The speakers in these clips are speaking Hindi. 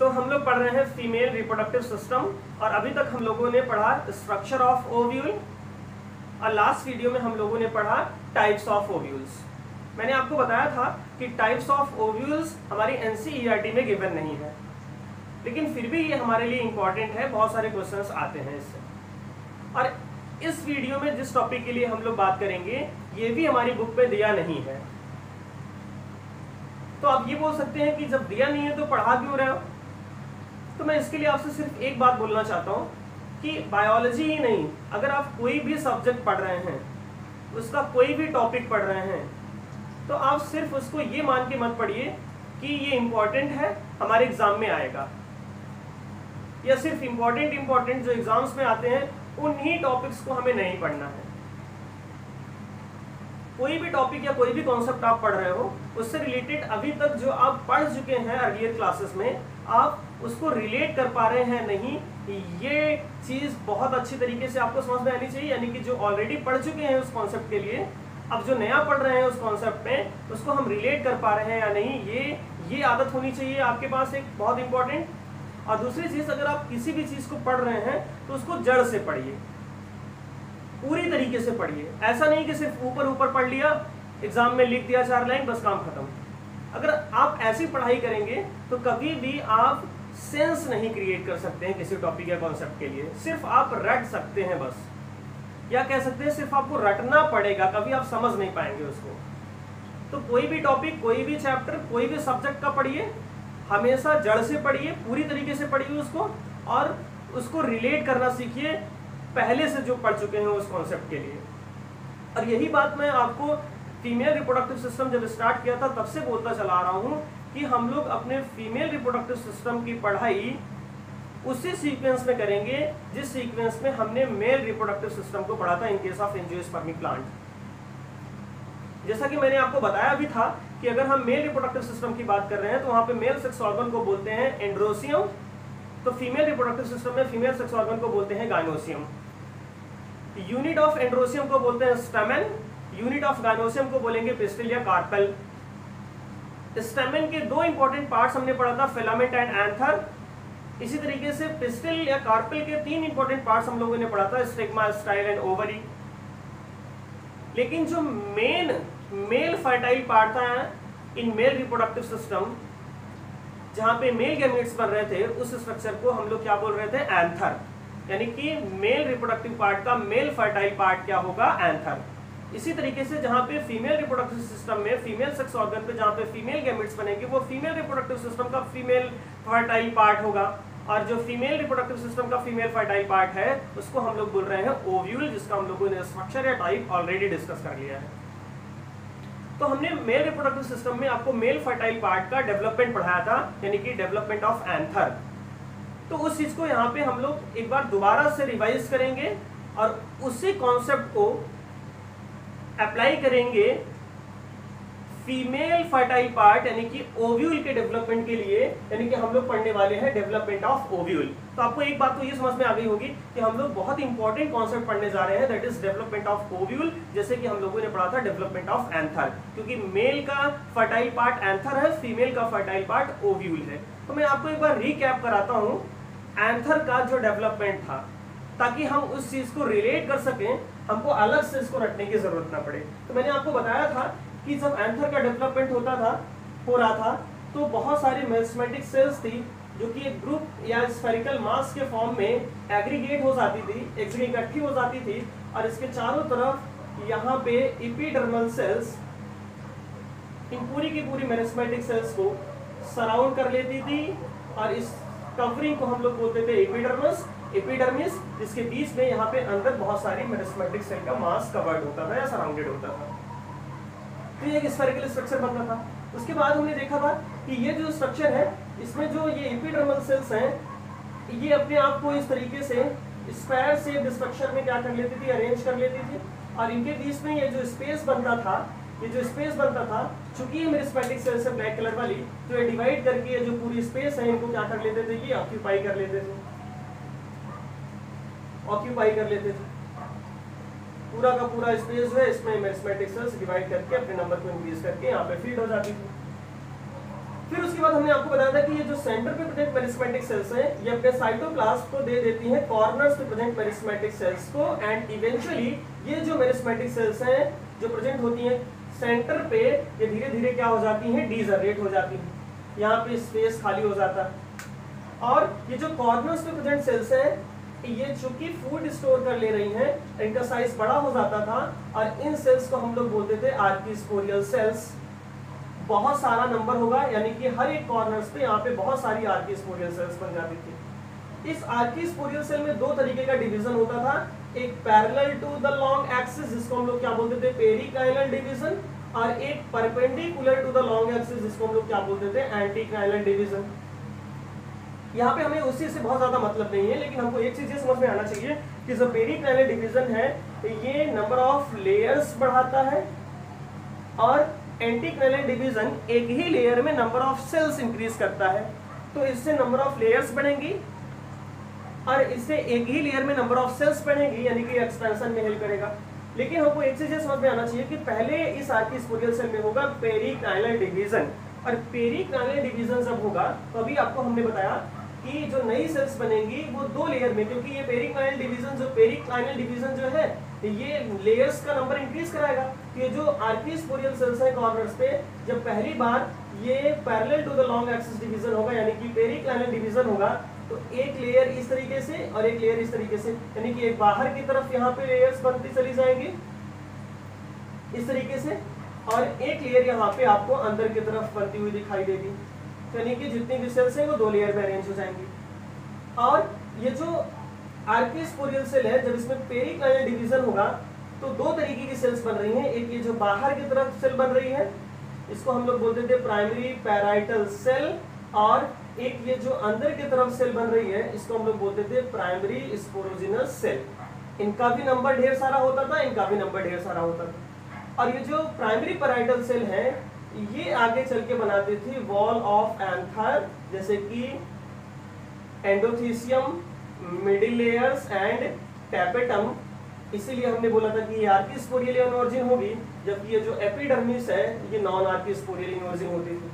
तो हम लोग पढ़ रहे हैं फीमेल रिप्रोडक्टिव सिस्टम, और अभी तक हम लोगों ने पढ़ा स्ट्रक्चर ऑफ ओव्यूल, और लास्ट वीडियो में हम लोगों ने पढ़ा टाइप्स ऑफ ओव्यूल्स। मैंने आपको बताया था कि टाइप्स ऑफ ओव्यूल्स हमारी एनसीईआरटी में गिवन नहीं है, लेकिन फिर भी ये हमारे लिए इंपॉर्टेंट है, बहुत सारे क्वेश्चंस आते हैं इससे। और इस वीडियो में जिस टॉपिक के लिए हम लोग बात करेंगे ये भी हमारी बुक में दिया नहीं है। तो आप ये बोल सकते हैं कि जब दिया नहीं है तो पढ़ा क्यों रहे हो? तो मैं इसके लिए आपसे सिर्फ एक बात बोलना चाहता हूँ कि बायोलॉजी ही नहीं, अगर आप कोई भी सब्जेक्ट पढ़ रहे हैं, उसका कोई भी टॉपिक पढ़ रहे हैं, तो आप सिर्फ उसको ये मान के मत पढ़िए कि ये इम्पॉर्टेंट है, हमारे एग्जाम में आएगा, या सिर्फ इम्पॉर्टेंट जो एग्जाम्स में आते हैं उन्हीं टॉपिक्स को हमें नहीं पढ़ना है। कोई भी टॉपिक या कोई भी कॉन्सेप्ट आप पढ़ रहे हो, उससे रिलेटेड अभी तक जो आप पढ़ चुके हैं अर्लियर क्लासेस में, आप उसको रिलेट कर पा रहे हैं नहीं, ये चीज बहुत अच्छी तरीके से आपको समझ में आनी चाहिए। यानी कि जो ऑलरेडी पढ़ चुके हैं उस कॉन्सेप्ट के लिए, अब जो नया पढ़ रहे हैं उस कॉन्सेप्ट में, उसको हम रिलेट कर पा रहे हैं या नहीं, ये आदत होनी चाहिए आपके पास, एक बहुत इंपॉर्टेंट। और दूसरी चीज, अगर आप किसी भी चीज को पढ़ रहे हैं तो उसको जड़ से पढ़िए, पूरी तरीके से पढ़िए। ऐसा नहीं कि सिर्फ ऊपर पढ़ लिया, एग्जाम में लिख दिया 4 लाइन, बस काम खत्म। अगर आप ऐसी पढ़ाई करेंगे तो कभी भी आप सेंस नहीं क्रिएट कर सकते हैं किसी टॉपिक या कॉन्सेप्ट के लिए। सिर्फ आप रट सकते हैं बस, या कह सकते हैं सिर्फ आपको रटना पड़ेगा, कभी आप समझ नहीं पाएंगे उसको। तो कोई भी टॉपिक, कोई भी चैप्टर, कोई भी सब्जेक्ट का पढ़िए, हमेशा जड़ से पढ़िए, पूरी तरीके से पढ़िए उसको, और उसको रिलेट करना सीखिए पहले से जो पढ़ चुके हैं उस कॉन्सेप्ट के लिए। और यही बात मैं आपको फीमेल रिप्रोडक्टिव सिस्टम जब स्टार्ट किया था तब से बोलता चला आ रहा हूँ कि हम लोग अपने फीमेल रिप्रोडक्टिव सिस्टम की पढ़ाई उसी सीक्वेंस में करेंगे जिस सीक्वेंस में हमने मेल रिप्रोडक्टिव सिस्टम को पढ़ा था in case of angiospermic plant. जैसा कि मैंने आपको बताया भी था कि अगर हम मेल रिप्रोडक्टिव सिस्टम की बात कर रहे हैं तो वहां पे मेल सेक्स ऑर्गन को बोलते हैं एंड्रोसियम, तो फीमेल रिप्रोडक्टिव सिस्टम में फीमेल सेक्स ऑर्गन को बोलते हैं गायनोसियम। यूनिट ऑफ एंड्रोसियम को बोलते हैं स्टैमेन, यूनिट ऑफ गायनोसियम को बोलेंगे पिस्टिल या कार्पेल। स्टैमेन के 2 इंपॉर्टेंट पार्ट्स हमने पढ़ा था, फिलामेंट एंड एंथर। इसी तरीके से पिस्टिल या कार्पेल के 3 इंपॉर्टेंट पार्ट्स हम लोगों ने पढ़ा था, स्टिग्मा, स्टाइल एंड ओवरी। लेकिन जो मेल फर्टाइल पार्ट था इन मेल रिप्रोडक्टिव सिस्टम, जहां पे मेल गैमेट्स बन रहे थे, उस स्ट्रक्चर को हम लोग क्या बोल रहे थे? एंथर। यानी कि मेल रिप्रोडक्टिव पार्ट का मेल फर्टाइल पार्ट क्या होगा? एंथर। इसी तरीके से जहां पे फीमेल रिप्रोडक्टिव सिस्टम में फीमेल सेक्स ऑर्गन पे जहां पे फीमेल गैमेट्स बनेंगे वो फीमेल रिप्रोडक्टिव सिस्टम का फीमेल फर्टाइल पार्ट होगा, और जो फीमेल रिप्रोडक्टिव सिस्टम का फीमेल फर्टाइल पार्ट है उसको हम लोग बोल रहे हैं ओव्यूल, जिसका हम लोगों ने स्ट्रक्चर या टाइप ऑलरेडी डिस्कस कर लिया है। तो हमने मेल रिप्रोडक्टिव सिस्टम में आपको मेल फर्टाइल पार्ट का डेवलपमेंट पढ़ाया था, यानी कि डेवलपमेंट ऑफ एंथर। तो उस चीज को यहाँ पे हम लोग एक बार दोबारा से रिवाइज करेंगे और उसी कॉन्सेप्ट को अप्लाई करेंगे फीमेल फर्टाइल पार्ट यानी कि ओव्यूल के डेवलपमेंट के लिए, यानी कि हम लोग पढ़ने वाले हैं डेवलपमेंट ऑफ ओव्यूल। तो आपको एक बात तो ये समझ में आ गई होगी कि हम लोग बहुत इंपॉर्टेंट कॉन्सेप्ट पढ़ने जा रहे हैं, that is development of ovule, जैसे कि हम लोगों ने पढ़ा था डेवलपमेंट ऑफ एंथर, क्योंकि मेल का फर्टाइल पार्ट एंथर है, फीमेल का फर्टाइल पार्ट ओव्यूल है। तो मैं आपको एक बार रिकैप कराता हूँ एंथर का जो डेवलपमेंट था, ताकि हम उस चीज को रिलेट कर सकें, हमको अलग से इसको रटने की जरूरत ना पड़े। तो मैंने आपको बताया था कि जब एंथर का डेवलपमेंट हो रहा था तो बहुत सारी मेरिस्टेमेटिक सेल्स थी जो कि एक ग्रुप या स्फेरिकल मास के फॉर्म में एग्रीगेट हो जाती थी, इकट्ठी हो जाती थी, और इसके चारों तरफ यहाँ पे एपिडर्मल सेल्स इन पूरी की पूरी मेरिस्टेमेटिक सेल्स को सराउंड कर लेती थी, और इस कवरिंग को हम लोग बोलते थे एपिडर्मिस, जिसके बीच में यहाँ पे अंदर बहुत सारी मेरिस्टेमेटिक सेल का मास कवर्ड होता था या सराउंडेड होता था। तो ये एक स्फेरिकल स्ट्रक्चर बनता था। उसके बाद हमने देखा था कि ये जो स्ट्रक्चर है, इसमें जो ये एपिडर्मल सेल्स हैं, ये अपने आप को इस तरीके से स्क्वायर शेप स्ट्रक्चर में क्या कर लेती थी? अरेंज कर लेती थी, और इनके बीच में ये जो स्पेस बनता था, चूंकि ये मेरिस्टेमेटिक सेल्स है ब्लैक कलर वाली, तो ये डिवाइड करके ये जो पूरी स्पेस है इनको क्या कर लेते थे? ये ऑक्यूपाई कर लेते थे। पूरा का पूरा स्पेस है, इसमें मेरिस्टेमेटिक सेल्स डिवाइड करके अपने नंबर को इंक्रीज करके यहाँ पे फीड हो जाती थी। फिर उसके बाद हमने आपको बताया था कि ये जो सेंटर पे प्रेजेंट मेरिस्टेमेटिक सेल्स हैं ये अपने साइटोप्लाज्म को दे देती हैं कॉर्नर्स पे प्रेजेंट मेरिस्टेमेटिक सेल्स को, एंड इवेंचुअली ये जो मेरिस्टेमेटिक सेल्स हैं जो प्रेजेंट होती हैं सेंटर पे, ये धीरे धीरे क्या हो जाती हैं, डीजनरेट हो जाती हैं, यहाँ पे स्पेस खाली हो जाता है। और ये जो कॉर्नर्स पे प्रेजेंट सेल्स हैं ये चूंकि फूड स्टोर कर ले रही हैं, इनका साइज बड़ा हो जाता था और इन सेल्स को हम लोग बोलते थे आर्कीस्पोरियल सेल्स। बहुत सारा नंबर होगा, यानी कि हर एक कॉर्नर्स पे यहाँ पे बहुत सारी आर्कीस्पोरियल सेल्स बन जाती थी। इस आर्कीस्पोरियल सेल में दो तरीके का डिवीजन होता था, एक parallel to the long axis जिसको हम लोग क्या बोलते थे, पेरिकाइनल डिवीजन, और एक perpendicular to the long axis जिसको हम लोग क्या बोलते थे, एंटीकाइनल डिवीजन। यहाँ पे हमें उसी से बहुत ज्यादा मतलब नहीं है, लेकिन हमको एक चीज ये समझ में आना चाहिए कि जो पेरिकाइनल डिवीजन है ये नंबर ऑफ लेयर्स बढ़ाता है, और एंटीकाइनल डिवीजन एक ही लेयर में नंबर ऑफ सेल्स इंक्रीज करता है। तो इससे नंबर ऑफ लेयर्स बढ़ेंगी और इससे एक ही लेयर में नंबर ऑफ सेल्स बढ़ेंगी, यानी कि एक्सपेंशन में हेल्प करेगा। लेकिन हमको एक चीज ये समझ में आना चाहिए कि पहले इस आर्कीस्पोरियल सेल में होगा पेरिकाइनल डिवीजन, और पेरिकाइनल डिवीजन जब होगा तो अभी आपको हमने बताया कि जो नई सेल्स बनेंगी वो दो लेयर में, क्योंकि ये पेरिकाइनल डिवीजन जो है ये लेयर्स का नंबर इंक्रीज कराएगा। तो ये जो आर्कीस्पोरियल सेल्स है कॉर्नर्स पे, जब पहली बार ये parallel to the long axis division होगा यानी कि पेरिकाइनल डिवीजन होगा, तो एक लेयर इस तरीके से और एक लेयर इस तरीके से, यानी कि एक बाहर की तरफ यहाँ पे लेयर्स बनती चली जाएंगी इस तरीके से, और एक लेयर यहाँ पे आपको अंदर की तरफ बनती हुई दिखाई देगी, यानी कि जितनी भी सेल्स हैं वो दो लेयर में अरेंज हो जाएंगी। और ये जो आर्कीस्पोरियल सेल है जब इसमें पेरिकाइनल डिवीजन होगा तो दो तरीके की सेल्स बन रही हैं, एक ये जो बाहर की तरफ सेल बन रही है इसको हम लोग बोलते थे प्राइमरी पैराइटल सेल, और एक ये जो अंदर की तरफ सेल बन रही है इसको हम लोग बोलते थे प्राइमरी स्पोरोजिनस सेल। इनका भी नंबर ढेर सारा होता था, इनका भी नंबर ढेर सारा होता था। और ये जो प्राइमरी पैराइटल सेल है ये आगे चल के बनाती थी वॉल ऑफ एंथर, जैसे कि endothecium, middle layers and tapetum. इसीलिए हमने बोला था कि ये आर्कीस्पोरियल इनवर्जन होगी, जबकि ये जो एपिडर्मिस है ये नॉन आर्कीस्पोरियल इनवर्जन होती थी।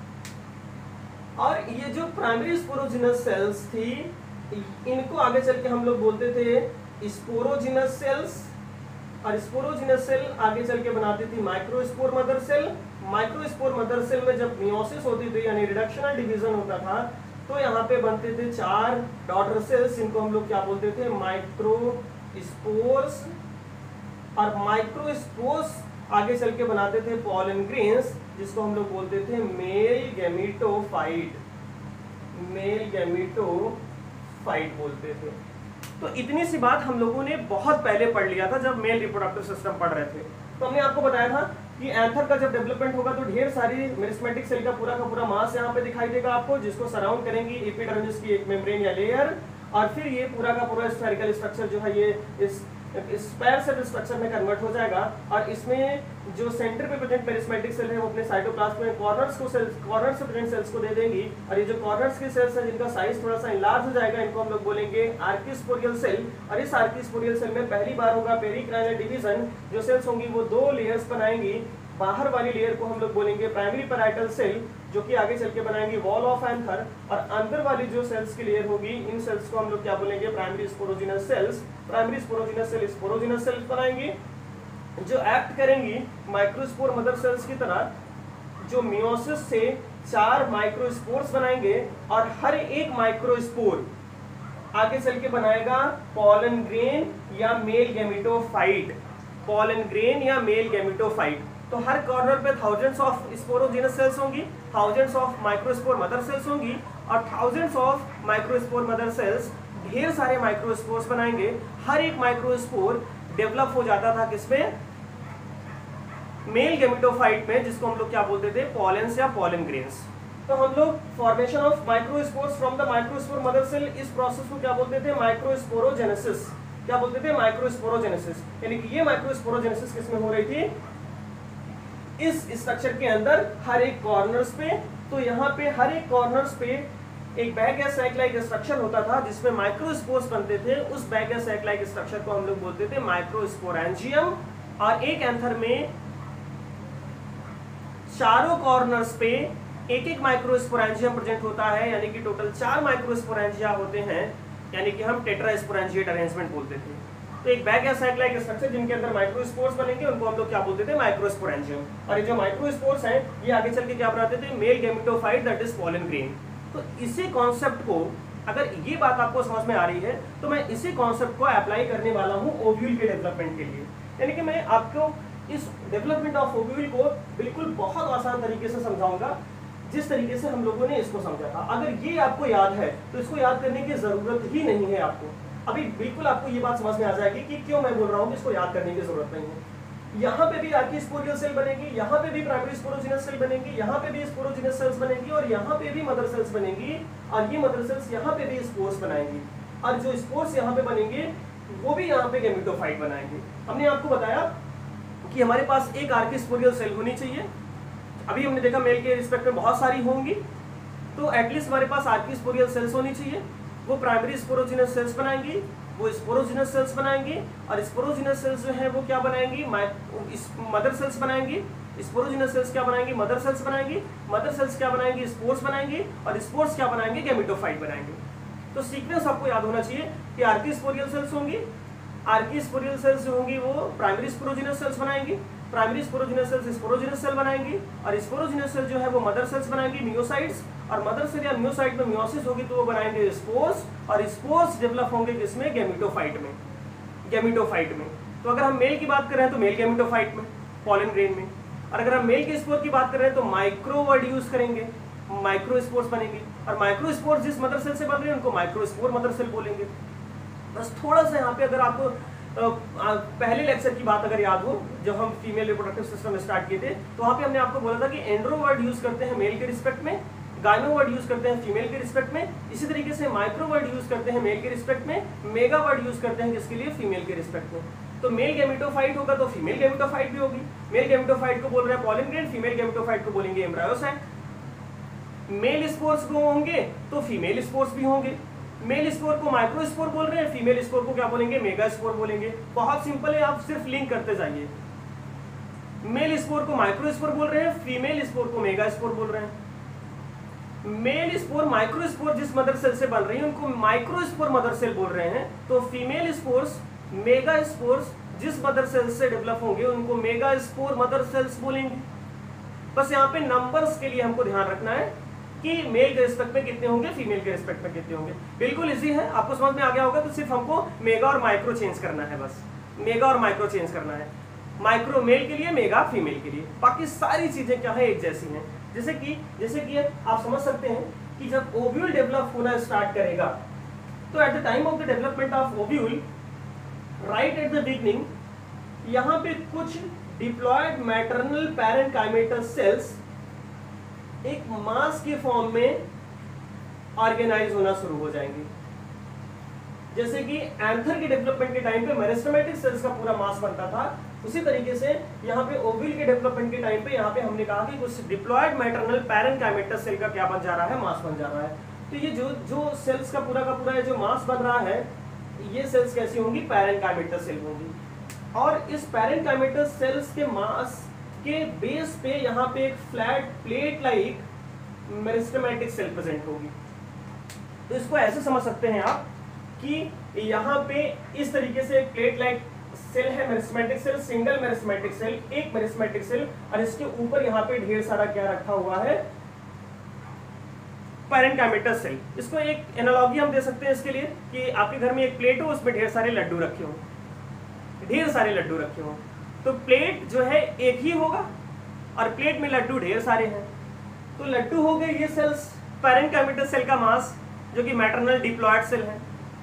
और ये जो प्राइमरी स्पोरोजिनस सेल्स थी इनको आगे चल के हम लोग बोलते थे स्पोरोजिनस सेल्स, और स्पोरोजिनस सेल आगे चल के बनाती थी microspore mother cell. Microspore mother cell में जब मियोसिस होती थी यानी रिडक्शनल डिवीजन होता था तो यहाँ पे बनते थे चार डॉटर सेल्स, इनको हम लोग क्या बोलते थे, माइक्रोस्पोर्स। और माइक्रोस्पोर्स आगे चल के बनाते थे पॉलन ग्रेन्स, जिसको हम लोग बोलते थे मेल गैमेटोफाइट, मेल गैमेटोफाइट बोलते थे। तो इतनी सी बात हम लोगों ने बहुत पहले पढ़ लिया था जब मेल रिप्रोडक्टिव सिस्टम पढ़ रहे थे। तो हमने आपको बताया था कि एंथर का जब डेवलपमेंट होगा तो ढेर सारी मेरिस्टेमेटिक सेल का पूरा मास यहाँ पे दिखाई देगा आपको, जिसको सराउंड करेंगी एपिडर्मिस की एक मेम्ब्रेन या लेयर, और फिर ये पूरा का पूरा स्फेरिकल स्ट्रक्चर जो है ये इस स्क्वायर सेल स्ट्रक्चर में कन्वर्ट हो जाएगा। और इसमें जो सेंटर पे प्रेजेंट मेरिस्टेमेटिक सेल है वो अपने साइटोप्लाज्म में कॉर्नर्स से प्रेजेंट सेल्स को दे देंगी, और ये जो कॉर्नर्स की सेल्स हैं जिनका साइज थोड़ा सा इनलार्ज हो जाएगा इनको हम लोग बोलेंगे आर्कीस्पोरियल सेल। और इस आर्कीस्पोरियल सेल में पहली बार होगा पेरिकाइनल डिवीजन, जो सेल्स होंगी वो दो लेयर्स बनाएंगी। बाहर वाली लेयर को हम लोग बोलेंगे प्राइमरी पैराइटल सेल, जो कि आगे चल के बनाएंगी वॉल ऑफ एंथर, और अंदर वाली जो सेल्स की लेयर होगी इन सेल्स को हम लोग क्या बोलेंगे, primary sporogenous cells. Primary sporogenous cell sporogenous cells बनाएंगी जो एक्ट करेंगी माइक्रोस्पोर मदर सेल्स की तरह, जो मियोसिस से चार माइक्रोस्पोर्स बनाएंगे, और हर एक माइक्रोस्पोर आगे चल के बनाएगा पॉलन ग्रेन या मेल गैमेटोफाइट, पॉलन ग्रेन या मेल गैमेटोफाइट। तो हर कॉर्नर पे थाउजेंड्स ऑफ स्पोरोजिनस सेल्स होंगी, thousands of microspore mother cells होंगी, और thousands of microspore mother cells ढेर सारे माइक्रोस्पोर्स बनाएंगे। हर एक माइक्रोस्पोर डेवलप हो जाता था किसमें, मेल गैमेटोफाइट में, जिसको हम लोग क्या बोलते थे, पॉलेंस या पॉलन ग्रेन्स। तो हम लोग formation of microspores from the microspore mother cell, इस प्रोसेस को क्या बोलते थे, माइक्रोस्पोरोजेनेसिस। क्या बोलते थे, माइक्रोस्पोरोजेनेसिस। यानी कि ये माइक्रोस्पोरोजेनेसिस किसमें हो रही थी, इस स्ट्रक्चर के अंदर हर एक कॉर्नर्स पे। तो यहाँ पे हर एक कॉर्नर्स पे एक बैग या सैक लाइक स्ट्रक्चर होता था जिसमें माइक्रोस्पोर्स बनते थे। उस बैग या सैक लाइक स्ट्रक्चर को हम लोग बोलते थे माइक्रोस्पोरेंजियम। और एक एंथर में चारों कॉर्नर्स पे एक एक माइक्रोस्पोरेंजियम प्रेजेंट होता है, यानी कि टोटल 4 माइक्रोस्पोरेंजिया होते हैं, यानी कि हम टेट्रास्पोरेंजिएट अरेंजमेंट बोलते थे। तो एक बैग या सैक लाइक स्ट्रक्चर जिनके अंदर माइक्रोस्पोर्स बनेंगे उनको हम लोग क्या बोलते थे, माइक्रोस्पोरेंजियम। और ये जो माइक्रोस्पोर्स हैं ये आगे चल के क्या बनाते थे, male gametophyte that is pollen grain. तो इसी कॉन्सेप्ट को, अगर ये बात आपको समझ में आ रही है तो मैं इसी कॉन्सेप्ट को अप्लाई करने वाला हूँ ओव्यूल के डेवलपमेंट के लिए। यानी कि मैं आपको इस डेवलपमेंट ऑफ ओव्यूल को बिल्कुल बहुत आसान तरीके से समझाऊंगा, जिस तरीके से हम लोगों ने इसको समझा था। अगर ये आपको याद है तो इसको याद करने की जरूरत ही नहीं है आपको। अभी बिल्कुल आपको ये बात समझ में आ जाएगी कि क्यों मैं बोल रहा हूँ कि इसको याद करने की जरूरत नहीं है। यहाँ पे भी आर्कीस्पोरियल सेल बनेगी, यहाँ पे भी प्राइमरी स्पोरोजिनस सेल बनेगी, यहाँ पे भी स्पोरोजिनस सेल्स बनेगी, और यहाँ पे भी मदर सेल्स बनेगी, और ये मदर सेल्स यहाँ पे भी स्पोर्स बनाएंगी, और जो स्पोर्स यहाँ पे बनेंगे वो भी यहाँ पे गैमेटोफाइट बनाएंगे। हमने आपको बताया कि हमारे पास एक आर्कीस्पोरियल सेल होनी चाहिए। अभी हमने देखा मेल के रिस्पेक्ट में बहुत सारी होंगी, तो एटलीस्ट हमारे पास आर्कीस्पोरियल सेल्स होनी चाहिए। वो प्राइमरी स्पोरोजिनस सेल्स बनाएंगी, वो स्पोरोजिनस सेल्स बनाएंगी, और स्पोरोजिनस सेल्स जो है वो क्या बनाएंगी, मदर सेल्स बनाएंगी। स्पोरोजिनस सेल्स क्या बनाएंगी, मदर सेल्स बनाएंगी। मदर सेल्स क्या बनाएंगी, स्पोर्स बनाएंगी, और स्पोर्स क्या बनाएंगे, गैमेटोफाइट बनाएंगे। तो सीक्वेंस आपको याद होना चाहिए कि आर्कीस्पोरियल सेल्स होंगी, आर्कीस्पोरियल सेल्स जो होंगी वो प्राइमरी स्पोरोजिनस सेल्स बनाएंगी, primary sporogenous cells sporogenous cell बनाएंगी, और स्पोरोजिनस सेल जो है वो मदर सेल्स बनाएंगी, मियोसाइट्स, और मदर सेल या मियोसाइट में मियोसिस होगी तो वो बनाएंगे स्पोर्स, और स्पोर्स डेवलप होंगे किसमें, गैमेटोफाइट में, गैमेटोफाइट में। तो अगर हम मेल की बात कर रहे हैं तो मेल गैमेटोफाइट में, पॉलन ग्रेन में, और अगर हम मेल के स्पोर की बात कर रहे हैं तो माइक्रो वर्ड यूज करेंगे, माइक्रोस्पोर्स बनेंगे, और माइक्रोस्पोर्स जिस मदर सेल से बन रहे हैं उनको माइक्रोस्पोर मदर सेल बोलेंगे। बस थोड़ा सा यहाँ पे अगर आपको पहले लेक्चर की बात अगर याद हो, जब हम फीमेल रिप्रोडक्टिव सिस्टम स्टार्ट किए थे, तो वहाँ पे हमने आपको बोला था कि एंड्रो वर्ड यूज करते हैं मेल के रिस्पेक्ट में, गायनो वर्ड यूज करते हैं फीमेल के रिस्पेक्ट में, इसी तरीके से माइक्रो वर्ड यूज करते हैं मेल के रिस्पेक्ट में, मेगा वर्ड यूज करते हैं किसके लिए, फीमेल के रिस्पेक्ट में। तो मेल गैमेटोफाइट होगा तो फीमेल गैमेटोफाइट भी होगी। मेल गैमेटोफाइट को बोल रहे हैं पॉलन ग्रेन, फीमेल गैमेटोफाइट को बोलेंगे एम्ब्रायोसाइट। मेल स्पोर्स को होंगे तो फीमेल स्पोर्स भी होंगे। मेल स्पोर को माइक्रोस्पोर बोल रहे हैं, फीमेल स्पोर को क्या बोलेंगे, मेगा स्पोर बोलेंगे। बहुत सिंपल है, आप सिर्फ लिंक करते जाइए। मेल स्पोर को माइक्रोस्पोर बोल रहे हैं, फीमेल स्पोर को मेगा स्पोर बोल रहे हैं। मेल स्पोर माइक्रोस्पोर जिस मदर सेल से बन रही है उनको माइक्रोस्पोर मदर सेल बोल रहे हैं, तो फीमेल स्पोर्स मेगा स्पोर्स जिस मदर सेल से डेवलप होंगे उनको मेगा स्पोर मदर सेल्स बोलेंगे। बस यहाँ पे नंबर्स के लिए हमको ध्यान रखना है कि मेल के रिस्पेक्ट में कितने होंगे, फीमेल के रिस्पेक्ट में कितने होंगे। बिल्कुल इजी है, आपको समझ में आ गया होगा। तो सिर्फ हमको मेगा और माइक्रो चेंज करना है, बस मेगा और माइक्रो चेंज करना है। माइक्रो मेल के लिए, मेगा फीमेल के लिए, बाकी सारी चीजें क्या है, एक जैसी हैं। जैसे कि आप समझ सकते हैं कि जब ओव्यूल डेवलप होना स्टार्ट करेगा तो at the time of the development of ovule, right at the beginning, यहाँ पे कुछ डिप्लॉयड मैटरनल पैरेन्काइमेटस सेल्स एक मास के फॉर्म में ऑर्गेनाइज होना शुरू हो जाएंगे। जैसे कि एंथर के डेवलपमेंट के टाइम पे मेरिस्टेमेटिक सेल्स का पूरा मास बनता था, उसी तरीके से यहाँ पे ओव्यूल के डेवलपमेंट के टाइम पे यहाँ पे हमने कहा कि कुछ डिप्लॉयड मैटरनल पैरेन्काइमेटस सेल का क्या बन जा रहा है, मास बन जा रहा है। तो ये जो सेल्स का पूरा जो मास बन रहा है, ये सेल्स कैसी होंगी, पैरेन्काइमेटस सेल होंगी। और इस पैरेन्काइमेटस सेल्स के मास के बेस पे यहाँ पे एक flat plate like meristematic cell present होगी। तो इसको ऐसे समझ सकते हैं आप कि यहाँ पे इस तरीके से एक प्लेट लाइक सेल है, meristematic cell, single meristematic cell, एक मेरिस्टेमेटिक सेल, और इसके ऊपर यहाँ पे ढेर सारा क्या रखा हुआ है, पैरेन्काइमेटस सेल। इसको एक एनालॉजी हम दे सकते हैं इसके लिए कि आपके घर में एक प्लेट हो, उसमें ढेर सारे लड्डू रखे हो, ढेर सारे लड्डू रखे हो। तो प्लेट जो है एक ही होगा और प्लेट में लड्डू ढेर सारे हैं। तो लड्डू हो गए ये सेल्स, पैरेन्काइमेटस सेल का मास जो कि मैटरनल डिप्लॉयड सेल है,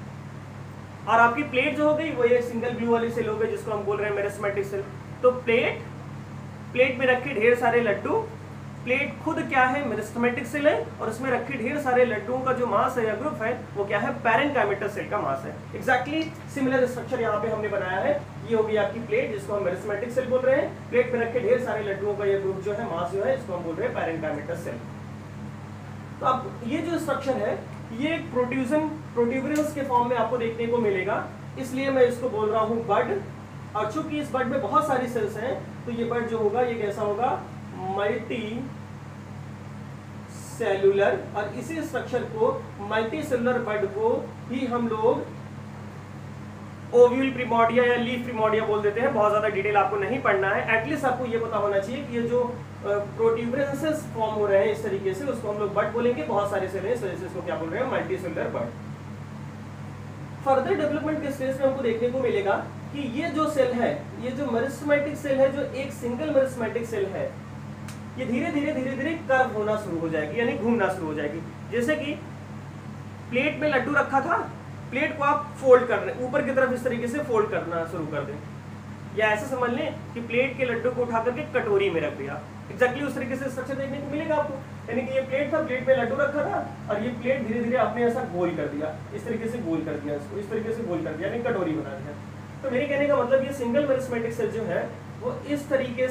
और आपकी प्लेट जो हो गई वो ये सिंगल ब्लू वाली सेल हो गई जिसको हम बोल रहे हैं मेरिस्टेमेटिक सेल। तो प्लेट में रखे ढेर सारे लड्डू, प्लेट खुद क्या है, मेरिस्टेमेटिक सेल है, और उसमें रखे ढेर सारे लड्डुओं का जो मास है या ग्रुप है वो क्या है, पैरेन्काइमेटस सेल का मास है। एग्जैक्टली सिमिलर स्ट्रक्चर यहाँ पे हमने बनाया है। ये होगी आपकी प्लेट जिसको हम मेरिस्टेमेटिक सेल बोल रहे हैं, प्लेट में रखे ढेर सारे लड्डुओं का ये ग्रुप जो है, मास जो है, इसको हम बोल रहे हैं पैरेन्काइमेटस सेल। तो अब ये जो स्ट्रक्चर है ये प्रोट्यूबरेंस के फॉर्म में आपको देखने को मिलेगा, इसलिए मैं इसको बोल रहा हूँ बड। और चूंकि इस बड में बहुत सारी सेल्स हैं तो ये बड जो होगा ये कैसा होगा, मल्टी सेलुलर, और इसी स्ट्रक्चर को मल्टी सेलुलर बड को ही हम लोग ओव्यूल प्रिमोर्डिया या लीफ प्रिमोर्डिया बोल देते हैं। बहुत ज्यादा डिटेल आपको नहीं पढ़ना है, एटलीस्ट आपको ये पता होना चाहिए कि ये जो प्रोट्यूबरेंसेस फॉर्म हो रहे हैं इस तरीके से, उसको हम लोग बड बोलेंगे। बहुत सारे सेल हैं, इस वजह से इसको क्या बोल रहे हैं, multi cellular bud. Further development के स्टेज में हमको देखने को मिलेगा कि ये जो सेल है, ये जो मेरिस्टेमेटिक सेल है, जो एक सिंगल मेरिस्टेमेटिक सेल है, ये धीरे धीरे कर्व होना शुरू हो जाएगी, यानी घूमना शुरू हो जाएगी। जैसे कि प्लेट में लड्डू रखा था, प्लेट को आप फोल्ड कर रहे हैं ऊपर की तरफ, इस तरीके से फोल्ड करना शुरू कर दें, या ऐसे समझ लें कि प्लेट के लड्डू को उठा करके कटोरी में रख दिया। एग्जैक्टली उस तरीके से स्ट्रक्चर देखने को मिलेगा आपको, यानी कि ये प्लेट था, प्लेट में लड्डू रखा था, और ये प्लेट धीरे धीरे आपने ऐसा गोल कर दिया, इस तरीके से गोल कर दिया, इसको इस तरीके से गोल कर दिया, यानी कटोरी बना दिया। तो मेरे कहने का मतलब ये सिंगल मेरिस्टेमेटिक सेल जो है वो इस तरीके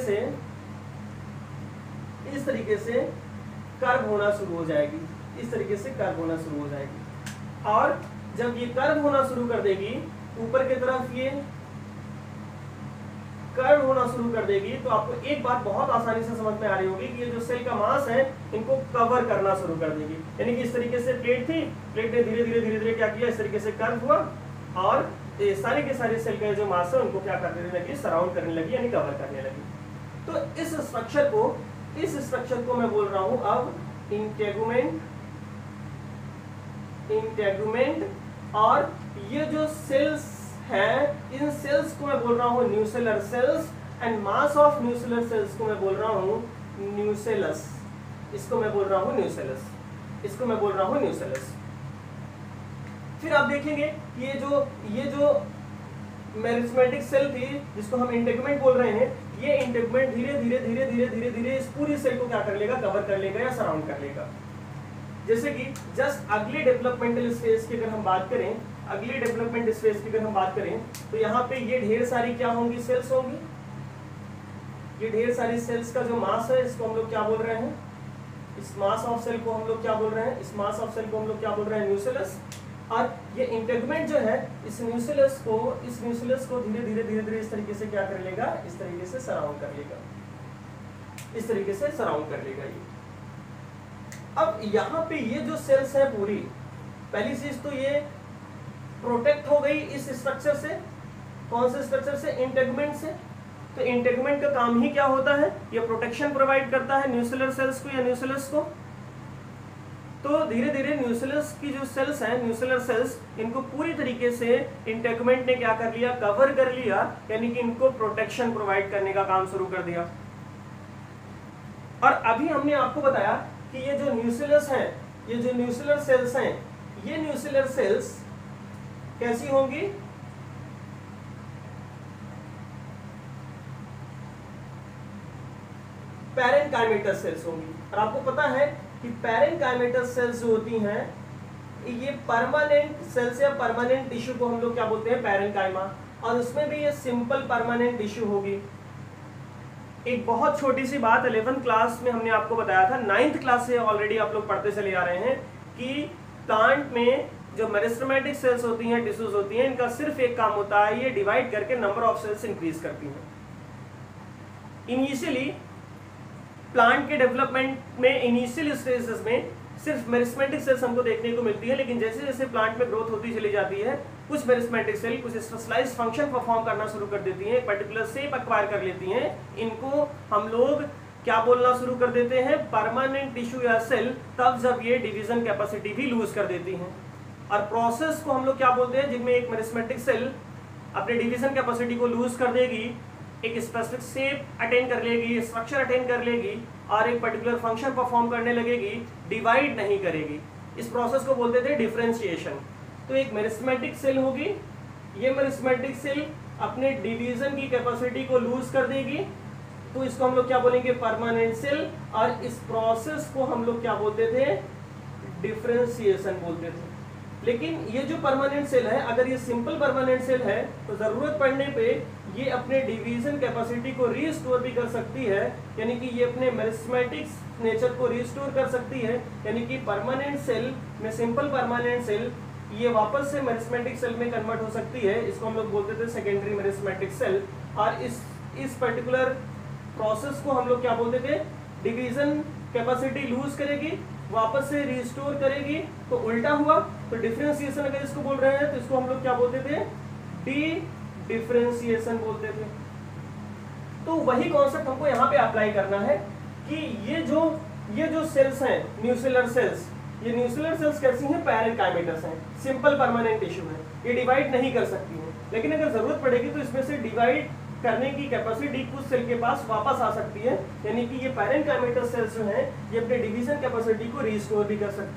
से कर्व होना शुरू हो जाएगी, इस तरीके से कर्व होना शुरू हो जाएगी। और जब ये कर्व होना शुरू कर देगी, ऊपर की तरफ ये कर्व होना शुरू कर देगी, तो आपको एक बात बहुत आसानी से समझ में आ रही होगी कि ये जो सेल का मास है इनको कवर करना शुरू कर देगी। यानी कि इस तरीके से प्लेट थी, प्लेट ने धीरे धीरे क्या किया, इस तरीके से कर्व हुआ, और ये सारे के सारे सेल का जो मास है उनको क्या करने लगी, सराउंड करने लगी, यानी कवर करने लगी। तो इस स्ट्रक्चर को मैं बोल रहा हूं अब इंटेगुमेंट, और ये जो सेल्स है, इन सेल्स को मैं बोल रहा हूँ nucellar cells, and mass of nucellar cells को मैं बोल रहा हूँ न्यूसेलस, इसको मैं बोल रहा हूँ न्यूसेलस, इसको मैं बोल रहा हूँ न्यूसेलस। फिर आप देखेंगे कि ये जो मेरिस्टेमेटिक सेल थी जिसको हम इंटेगुमेंट बोल रहे हैं, ये इंटेगुमेंट धीरे धीरे इस पूरी सेल को क्या कर लेगा, कवर कर लेगा या सराउंड कर लेगा। जैसे कि जस्ट अगले डेवलपमेंटल स्टेज की अगर हम बात करें, अगले डेवलपमेंट स्टेज की अगर हम बात करें, तो यहाँ पे ये ढेर सारी क्या होंगी, सेल्स होंगी। ये ढेर सारी सेल्स का जो मास है इसको हम लोग क्या बोल रहे हैं, इस मास ऑफ सेल को हम लोग क्या बोल रहे हैं, इस मास ऑफ सेल को हम लोग क्या बोल रहे हैं, न्यूसेलस। और ये इंटेगुमेंट जो है इस न्यूसेलस को धीरे धीरे इस तरीके से क्या कर लेगा, इस तरीके से सराउंड कर लेगा, इस तरीके से सराउंड कर लेगा ये। अब यहाँ पे ये जो सेल्स है पूरी, पहली चीज तो ये प्रोटेक्ट हो गई इस स्ट्रक्चर से। कौन से स्ट्रक्चर से, इंटेगुमेंट से। तो इंटेगुमेंट का काम ही क्या होता है, ये प्रोटेक्शन प्रोवाइड करता है न्यूसेलर सेल्स को या न्यूसेलस को। तो धीरे धीरे न्यूसेलस की जो सेल्स हैं, न्यूसेलर सेल्स, इनको पूरी तरीके से इंटेगुमेंट ने क्या कर लिया, कवर कर लिया, यानी कि इनको प्रोटेक्शन प्रोवाइड करने का काम शुरू कर दिया। और अभी हमने आपको बताया कि ये जो न्यूसेलस हैं, ये जो न्यूसेलर सेल्स हैं, ये न्यूसेलर सेल्स कैसी होंगी, पैरेनकाइमेटस सेल्स होंगी। और आपको पता है कि पैरेनकाइमेटस सेल्स जो होती हैं, ये परमानेंट सेल्स या परमानेंट टिश्यू को हम लोग क्या बोलते हैं, पैरेनकाइमा, और उसमें भी ये सिंपल परमानेंट टिश्यू होगी। एक बहुत छोटी सी बात 11th क्लास में हमने आपको बताया था, 9th क्लास से ऑलरेडी आप लोग पढ़ते चले आ रहे हैं कि प्लांट में जो मेरिस्टेमेटिक सेल्स होती हैं, टिश्यूज होती हैं, इनका सिर्फ एक काम होता है, ये डिवाइड करके नंबर ऑफ सेल्स इंक्रीज करती हैं। इनिशियली प्लांट के डेवलपमेंट में इनिशियल स्टेजेस में सिर्फ मेरिस्टेमेटिक सेल्स हमको देखने को मिलती है, लेकिन जैसे जैसे प्लांट में ग्रोथ होती चली जाती है, कुछ मेरिस्टेमेटिक सेल कुछ स्पेशलाइज्ड फंक्शन परफॉर्म करना शुरू कर देती हैं, पर्टिकुलर शेप एक्वायर कर लेती हैं। इनको हम लोग क्या बोलना शुरू कर देते हैं, परमानेंट टिश्यू या सेल, तब जब ये डिवीजन कैपेसिटी भी लूज कर देती हैं। और प्रोसेस को हम लोग क्या बोलते हैं, जिनमें एक मेरिस्टेमेटिक सेल अपने डिवीजन कैपेसिटी को लूज कर देगी, एक स्पेसिफिक शेप अटेन कर लेगी, स्ट्रक्चर अटेन कर लेगी, और एक पर्टिकुलर फंक्शन परफॉर्म करने लगेगी, डिवाइड नहीं करेगी। इस प्रोसेस को बोलते थे डिफरेंशिएशन। तो एक मेरिस्टेमेटिक सेल होगी, ये मेरिस्टेमेटिक सेल अपने डिवीजन की कैपेसिटी को लूज कर देगी, तो इसको हम लोग क्या बोलेंगे, परमानेंट सेल। और इस प्रोसेस को हम लोग क्या बोलते थे, डिफरेंशिएशन बोलते थे। लेकिन ये जो परमानेंट सेल है, अगर ये सिंपल परमानेंट सेल है, तो जरूरत पड़ने पे ये अपने डिवीजन कैपेसिटी को रीस्टोर भी कर सकती है, यानी कि ये अपने मेरिस्टेमेटिक नेचर को रीस्टोर कर सकती है। यानी कि परमानेंट सेल में सिंपल परमानेंट सेल ये वापस से मेरिस्टेमेटिक सेल में कन्वर्ट हो सकती है, इसको हम लोग बोलते थे सेकेंडरी मेरिस्टेमेटिक सेल। और इस पर्टिकुलर प्रोसेस को हम लोग क्या बोलते थे, डिवीजन कैपेसिटी लूज करेगी, वापस से रिस्टोर करेगी, तो उल्टा हुआ। तो डिफरेंशिएशन अगर इसको बोल रहे हैं तो इसको हम लोग क्या बोलते थे, डी डिफरेंशिएशन बोलते थे। तो वही कॉन्सेप्ट हमको यहाँ पे अप्लाई करना है कि ये जो सेल्स हैं न्यूसेलर सेल्स, ये न्यूसेलर सेल्स कैसी हैं, पैरेनकाइमेटस हैं, सिंपल परमानेंट टिश्यू है, ये डिवाइड नहीं कर सकती हैं, लेकिन अगर जरूरत पड़ेगी तो इसमें से डिवाइड करने की कैपेसिटी कुछ सेल के पास वापस आ सकती है, यानी कि ये पैरेनकाइमेटस सेल्स जो हैं ये अपने डिवीजन कैपेसिटी को रिस्टोर भी कर सकती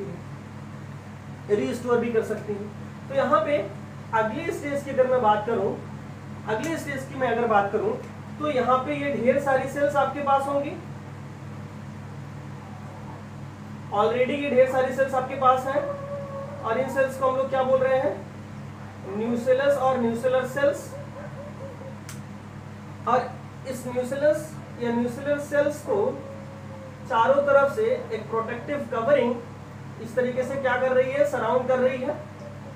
हैं, तो यहाँ पे अगले स्टेज की अगर मैं बात करूं, अगले स्टेज की मैं अगर बात करूं तो यहाँ पे ये ढेर सारी सेल्स आपके पास होंगी, ऑलरेडी ये ढेर सारी सेल्स आपके पास हैं, और इन सेल्स को हम लोग क्या बोल रहे हैं, न्यूसेलस और न्यूसेलर सेल्स। और इस न्यूसेलस या न्यूसेलर सेल्स को चारों तरफ से एक प्रोटेक्टिव कवरिंग इस तरीके से क्या कर रही है, सराउंड कर रही है,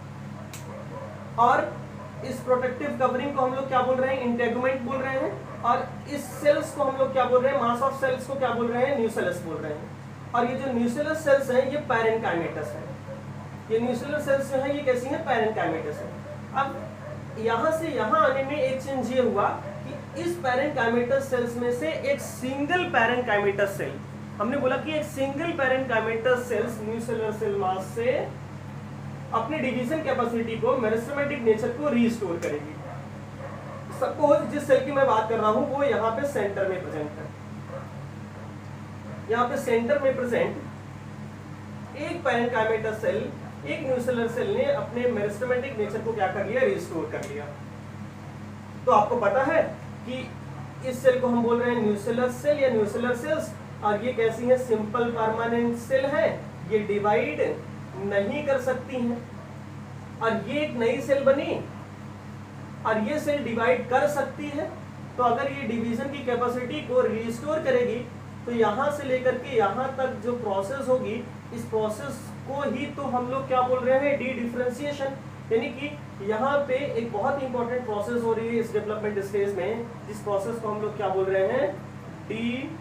और इस प्रोटेक्टिव कवरिंग को हम लोग क्या बोल रहे हैं, इंटेगुमेंट बोल रहे हैं, और इस सेल्स को हम लोग क्या बोल रहे हैं, मास ऑफ सेल्स को क्या बोल रहे हैं, न्यूसेलस बोल रहे हैं। और ये जो न्यूसेलर सेल्स हैं ये पैरेनकाइमेटस है, ये न्यूसेलर सेल्स जो हैं ये कैसी हैं, पैरेनकाइमेटस है। अब यहाँ से यहाँ आने में एक चेंज ये हुआ कि इस पैरेनकाइमेटस सेल्स में से एक सिंगल पैरेनकाइमेटस सेल, हमने बोला कि एक single parenchymatous cells nucellar cell mass से अपने डिवीजन कैपेसिटी को, मेरिस्टेमेटिक नेचर को रीस्टोर करेगी। सपोज जिस सेल की मैं बात कर रहा हूं वो यहाँ पे सेंटर में प्रेजेंट है, यहाँ पे सेंटर में प्रेजेंट एक पैरेनकाइमेटस सेल, एक न्यूसेलर सेल ने अपने मेरिस्टेमेटिक नेचर को क्या कर लिया, रिस्टोर कर लिया। तो आपको पता है कि इस सेल को हम बोल रहे हैं न्यूसेलर सेल या न्यूसेलर सेल्स, और ये कैसी है, सिंपल परमानेंट सेल है, ये डिवाइड नहीं कर सकती हैं, और ये एक नई सेल बनी और ये सेल डिवाइड कर सकती है। तो अगर ये डिवीजन की कैपेसिटी को रिस्टोर करेगी तो यहाँ से लेकर के यहाँ तक जो प्रोसेस होगी, इस प्रोसेस को ही तो हम लोग क्या बोल रहे हैं, डी डिफरेंशिएशन। यानी कि यहाँ पे एक बहुत इंपॉर्टेंट प्रोसेस हो रही है इस डेवलपमेंट स्टेज में, जिस प्रोसेस को हम लोग क्या बोल रहे हैं, डी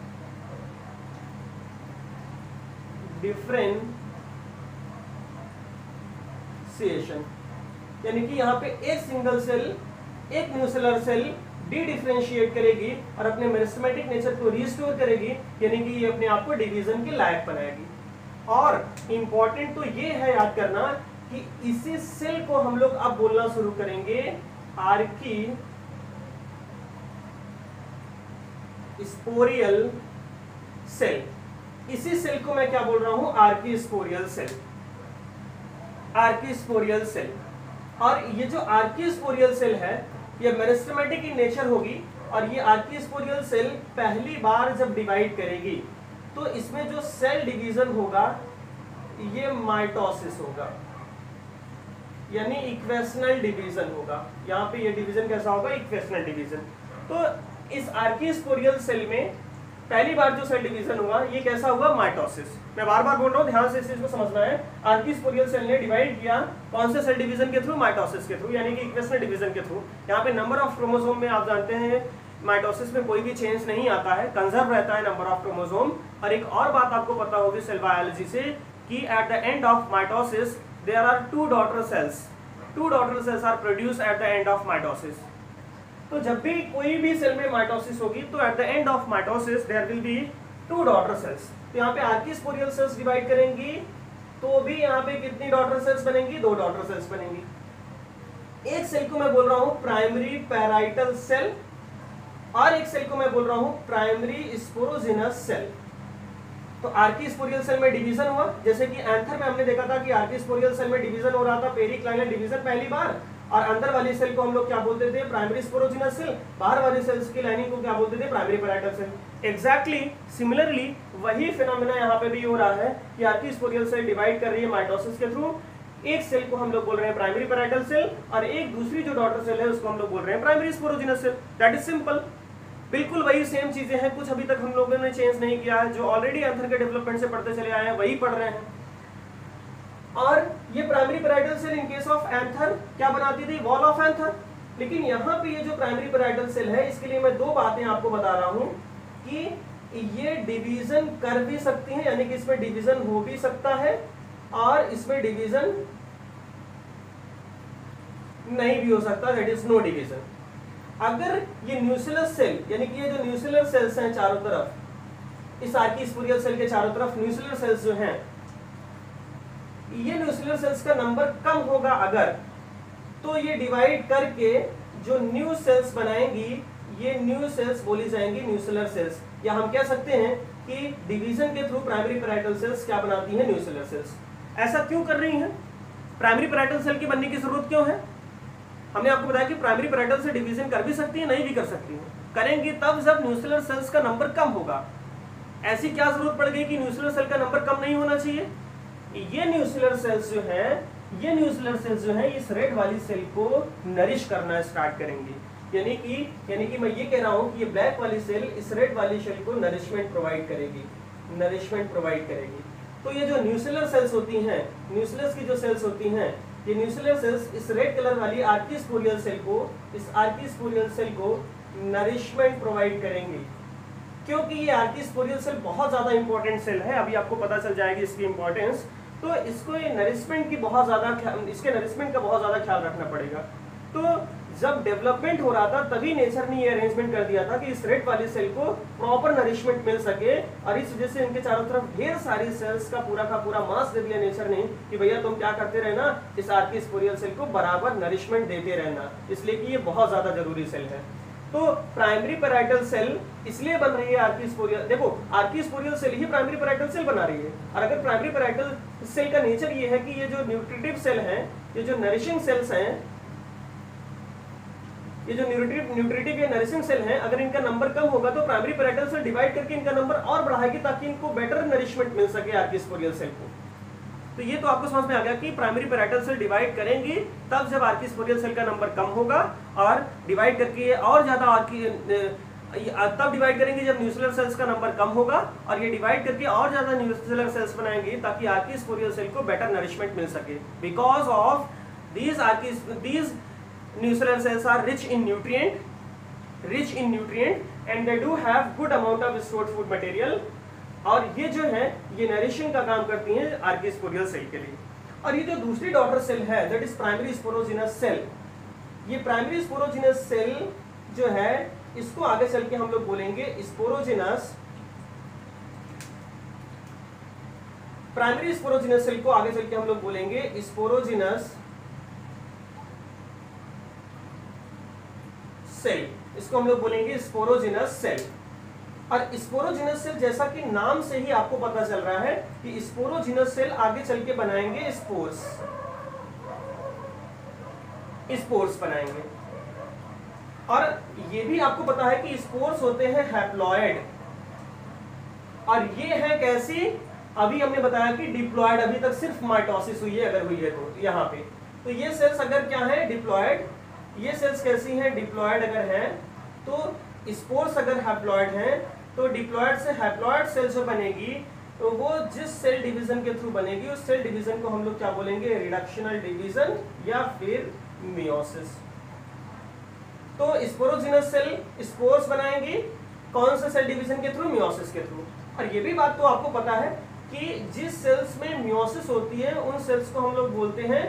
डिफरेंशिएशन। यानी कि यहाँ पे एक सिंगल सेल, एक न्यूसेलर सेल डी डिफरेंशिएट करेगी और अपने मेरिस्टेमेटिक नेचर को रिस्टोर करेगी, यानी कि ये अपने आप को डिवीजन के लायक बनाएगी। और इंपॉर्टेंट तो ये है याद करना कि इसी सेल को हम लोग अब बोलना शुरू करेंगे आर्की स्पोरियल सेल। इसी सेल को मैं क्या बोल रहा हूं, archesporial cell, archesporial cell. और ये जो आर्की स्पोरियल सेल है ये मेरिस्टेमेटिक in नेचर होगी, और ये आर्की स्पोरियल सेल पहली बार जब डिवाइड करेगी तो इसमें जो सेल डिवीजन होगा ये माइटोसिस होगा, यानी इक्वेशनल डिवीजन होगा। यहाँ पे ये डिवीजन कैसा होगा, इक्वेशनल डिवीजन। तो इस आर्की स्पोरियल सेल में पहली बार जो सेल डिवीजन हुआ ये कैसा हुआ, माइटोसिस। मैं बार बार बोल रहा हूँ, ध्यान से इस चीज को समझना है। आर्की स्पोरियल सेल ने डिवाइड किया कौन से सेल डिवीजन के थ्रू, माइटोसिस के थ्रू, यानी कि इक्वेशनल डिवीजन के थ्रू। यहाँ पे नंबर ऑफ क्रोमोसोम में आप जानते हैं माइटोसिस में कोई भी चेंज नहीं आता है, कंजर्व रहता है नंबर ऑफ क्रोमोसोम। और एक और बात आपको पता होगी सेल बायोलॉजी से कि at the end of mitosis there are two daughter cells are produced at the end of mitosis. तो जब भी कोई भी सेल में माइटोसिस होगी तो at the end of mitosis there will be two daughter cells. तो यहाँ पे आर्की स्पोरियल सेल्स डिवाइड करेंगी तो भी यहाँ पे कितनी डॉटर सेल्स बनेंगी, दो डॉटर सेल्स बनेंगी। एक सेल को मैं बोल रहा हूँ प्राइमरी पैराइटल सेल, और एक सेल को मैं बोल रहा हूँ प्राइमरी स्पोरोजिनस सेल। तो आर्की स्पोरियल सेल में डिवीजन हुआ, जैसे कि एंथर में हमने देखा था कि आर्की स्पोरियल सेल में डिवीजन हो रहा था, पेरिक्लाइनल डिवीजन पहली बार, और अंदर वाली सेल को हम लोग क्या बोलते थे, प्राइमरी स्पोरोजिनस सेल, बाहर वाली सेल्स की लाइनिंग को क्या बोलते थे, primary parietal cell. Exactly similarly वही फिनोमेना यहाँ पे भी हो रहा है कि आर्की स्पोरियल सेल डिवाइड कर रही है माइटोसिस के थ्रू। एक सेल को हम लोग बोल रहे हैं प्राइमरी पैराइटल सेल, और एक दूसरी जो डॉटर सेल है उसको हम लोग बोल रहे हैं primary sporogenous cell. That is simple, बिल्कुल वही सेम चीजें हैं, कुछ अभी तक हम लोगों ने चेंज नहीं किया है। जो ऑलरेडी एंथर के डेवलपमेंट से पढ़ते चले आए हैं वही पढ़ रहे हैं। और ये primary parietal cell in case of anther क्या बनाती थी, वॉल ऑफ एंथर। लेकिन यहाँ पे ये जो प्राइमरी पैराइटल सेल है इसके लिए मैं दो बातें आपको बता रहा हूँ कि ये डिवीजन कर भी सकती हैं, यानी कि इसमें डिवीजन हो भी सकता है और इसमें डिवीजन नहीं भी हो सकता, दैट इज नो डिवीजन। अगर ये न्यूक्लियर सेल, यानी कि ये जो न्यूक्लियर सेल्स हैं चारों तरफ, इस आर्की स्पोरियल सेल के चारों तरफ न्यूक्लियर सेल्स जो हैं, ये न्यूक्लियर सेल्स का नंबर कम होगा अगर, तो ये डिवाइड करके जो न्यू सेल्स बनाएंगी, ये न्यू सेल्स बोली जाएंगी न्यूक्लियर सेल्स। या हम कह सकते हैं कि डिवीजन के थ्रू प्राइमरी पैराइटल सेल्स क्या बनाती हैं, न्यूक्लियर सेल्स। ऐसा क्यों कर रही हैं? प्राइमरी पैराइटल सेल की बनने की जरूरत क्यों है? हमने आपको बताया कि प्राइमरी पैराइटल से डिवीजन कर भी सकती है, नहीं भी कर सकती है। करेंगी तब जब न्यूक्लियर सेल्स का नंबर कम होगा। ऐसी क्या जरूरत पड़ गई कि न्यूक्लियर सेल का नंबर कम नहीं होना चाहिए? ये न्यूक्लियर सेल्स जो हैं इस रेड वाली सेल को नरिश करना स्टार्ट करेंगी। यानी कि मैं ये कह रहा हूं कि ये ब्लैक वाली सेल इस रेड वाली सेल को नरिशमेंट प्रोवाइड करेगी। तो ये जो न्यूक्लियर सेल्स होती हैं, न्यूक्लियस की जो सेल्स होती हैं, ये न्यूक्लियर सेल्स इस रेड कलर वाली आर्की स्पोरियल सेल को नरिशमेंट प्रोवाइड करेंगी। क्योंकि ये आर्की स्पोरियल सेल बहुत ज्यादा इंपॉर्टेंट सेल है, अभी आपको पता चल जाएगी इसकी इंपॉर्टेंस। तो इसको ये नरिशमेंट की बहुत ज्यादा, इसके नरिशमेंट का बहुत ज्यादा ख्याल रखना पड़ेगा। तो जब डेवलपमेंट हो रहा था तभी नेचर ने ये अरेंजमेंट कर दिया था कि इस रेड वाली सेल को प्रॉपर नरिशमेंट मिल सके, और इस वजह से इनके चारों तरफ ढेर सारी सेल्स का पूरा मास दे दिया नेचर ने कि भैया तुम क्या करते रहना, इस आर्की स्पोरियल सेल को बराबर नरिशमेंट देते रहना, इसलिए कि ये बहुत ज्यादा जरूरी सेल है। तो प्राइमरी पैराइटल सेल इसलिए बन रही है आर्की स्पोरियल, देखो आर्की स्पोरियल सेल ही प्राइमरी पैराइटल सेल बना रही है। और अगर प्राइमरी पैराइटल सेल का नेचर ये है कि ये जो न्यूट्रिटिव सेल हैं, ये जो नरिशिंग सेल्स हैं, ये जो न्यूट्रिटिव या नरिशिंग सेल हैं, अगर इनका नंबर कम होगा तो प्राइमरी पैराइटल सेल डिवाइड करके इनका नंबर और बढ़ाएगी ताकि इनको बेटर नरिशमेंट मिल सके आर्की स्पोरियल सेल को। तो ये तो आपको समझ में आ गया कि प्राइमरी पैराइटल सेल डिवाइड करेंगी तब जब आर्की स्पोरियल सेल का नंबर कम होगा, और डिवाइड करके और ज्यादा तब डिवाइड करेंगे जब न्यूक्लियर सेल्स का नंबर कम होगा, और ये डिवाइड करके और ज्यादा न्यूक्लियर सेल्स बनाएंगी ताकि आर्की स्पोरियल सेल को बेटर नरिशमेंट मिल सके। Because of these nuclear cells are rich in nutrient and they do have good amount of stored food material, और ये जो है ये नरिशिंग का काम करती हैं आर्की स्पोरियल सेल के लिए। और ये जो दूसरी डॉटर सेल है that is primary sporogenous cell, ये प्राइमरी स्पोरोजिनस सेल जो है इसको आगे चल के हम लोग बोलेंगे स्पोरोजिनस, प्राइमरी स्पोरोजिनस सेल को आगे चल के हम लोग बोलेंगे स्पोरोजिनस सेल, इसको हम लोग बोलेंगे स्पोरोजिनस सेल। और स्पोरोजिनस सेल जैसा कि नाम से ही आपको पता चल रहा है कि स्पोरोजिनस सेल आगे चल के बनाएंगे स्पोर्स बनाएंगे। और ये भी आपको पता है कि स्पोर्स होते हैं हैप्लॉइड, और ये है कैसी, अभी हमने बताया कि डिप्लॉइड, अभी तक सिर्फ माइटोसिस हुई है, अगर हुई है तो यहाँ पे। तो ये सेल्स अगर क्या है डिप्लॉइड, ये सेल्स कैसी हैं डिप्लॉइड अगर हैं, तो स्पोर्स अगर हैप्लॉइड हैं तो डिप्लॉइड से हैप्लॉइड सेल जो बनेगी तो वो जिस सेल डिवीजन के थ्रू बनेगी उस सेल डिवीजन को हम लोग क्या बोलेंगे, रिडक्शनल डिवीजन या फिर मियोसिस। तो स्पोरोजिनस सेल स्पोर्स बनाएंगी कौन से सेल डिवीजन के थ्रू, मियोसिस के थ्रू। और ये भी बात तो आपको पता है कि जिस सेल्स में मियोसिस होती है उन सेल्स को हम लोग बोलते हैं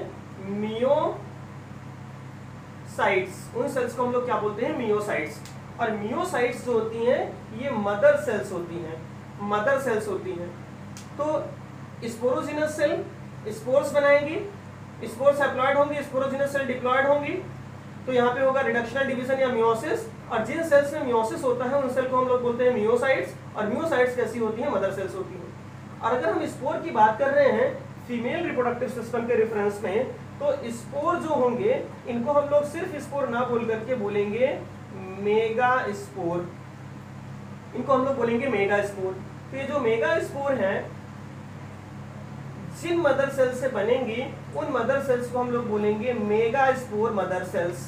मियोसाइट्स, उन सेल्स को हम लोग क्या बोलते हैं, मियोसाइट्स। और मियोसाइट्स जो होती हैं ये मदर सेल्स होती हैं, तो स्पोरोजिनस सेल स्पोर्स बनाएंगी, स्पोर्स हैप्लॉइड होंगी, स्पोरोजिनस सेल डिप्लॉइड होंगी, तो यहाँ पे होगा रिडक्शनल डिवीजन या मियोसिस। और जिन सेल्स में मियोसिस होता है उन सेल को हम लोग बोलते हैं मियोसाइट्स, और मियोसाइट्स कैसी होती हैं, मदर सेल्स होती हैं। और अगर हम स्पोर की बात कर रहे हैं फीमेल रिप्रोडक्टिव सिस्टम के रेफरेंस में, तो स्पोर जो होंगे इनको हम लोग सिर्फ स्पोर ना बोल करके बोलेंगे मेगा स्पोर, इनको हम लोग बोलेंगे मेगा स्पोर। तो ये जो मेगा स्पोर हैं जिन मदर सेल से बनेंगी उन मदर सेल्स को हम लोग बोलेंगे मेगा स्पोर मदर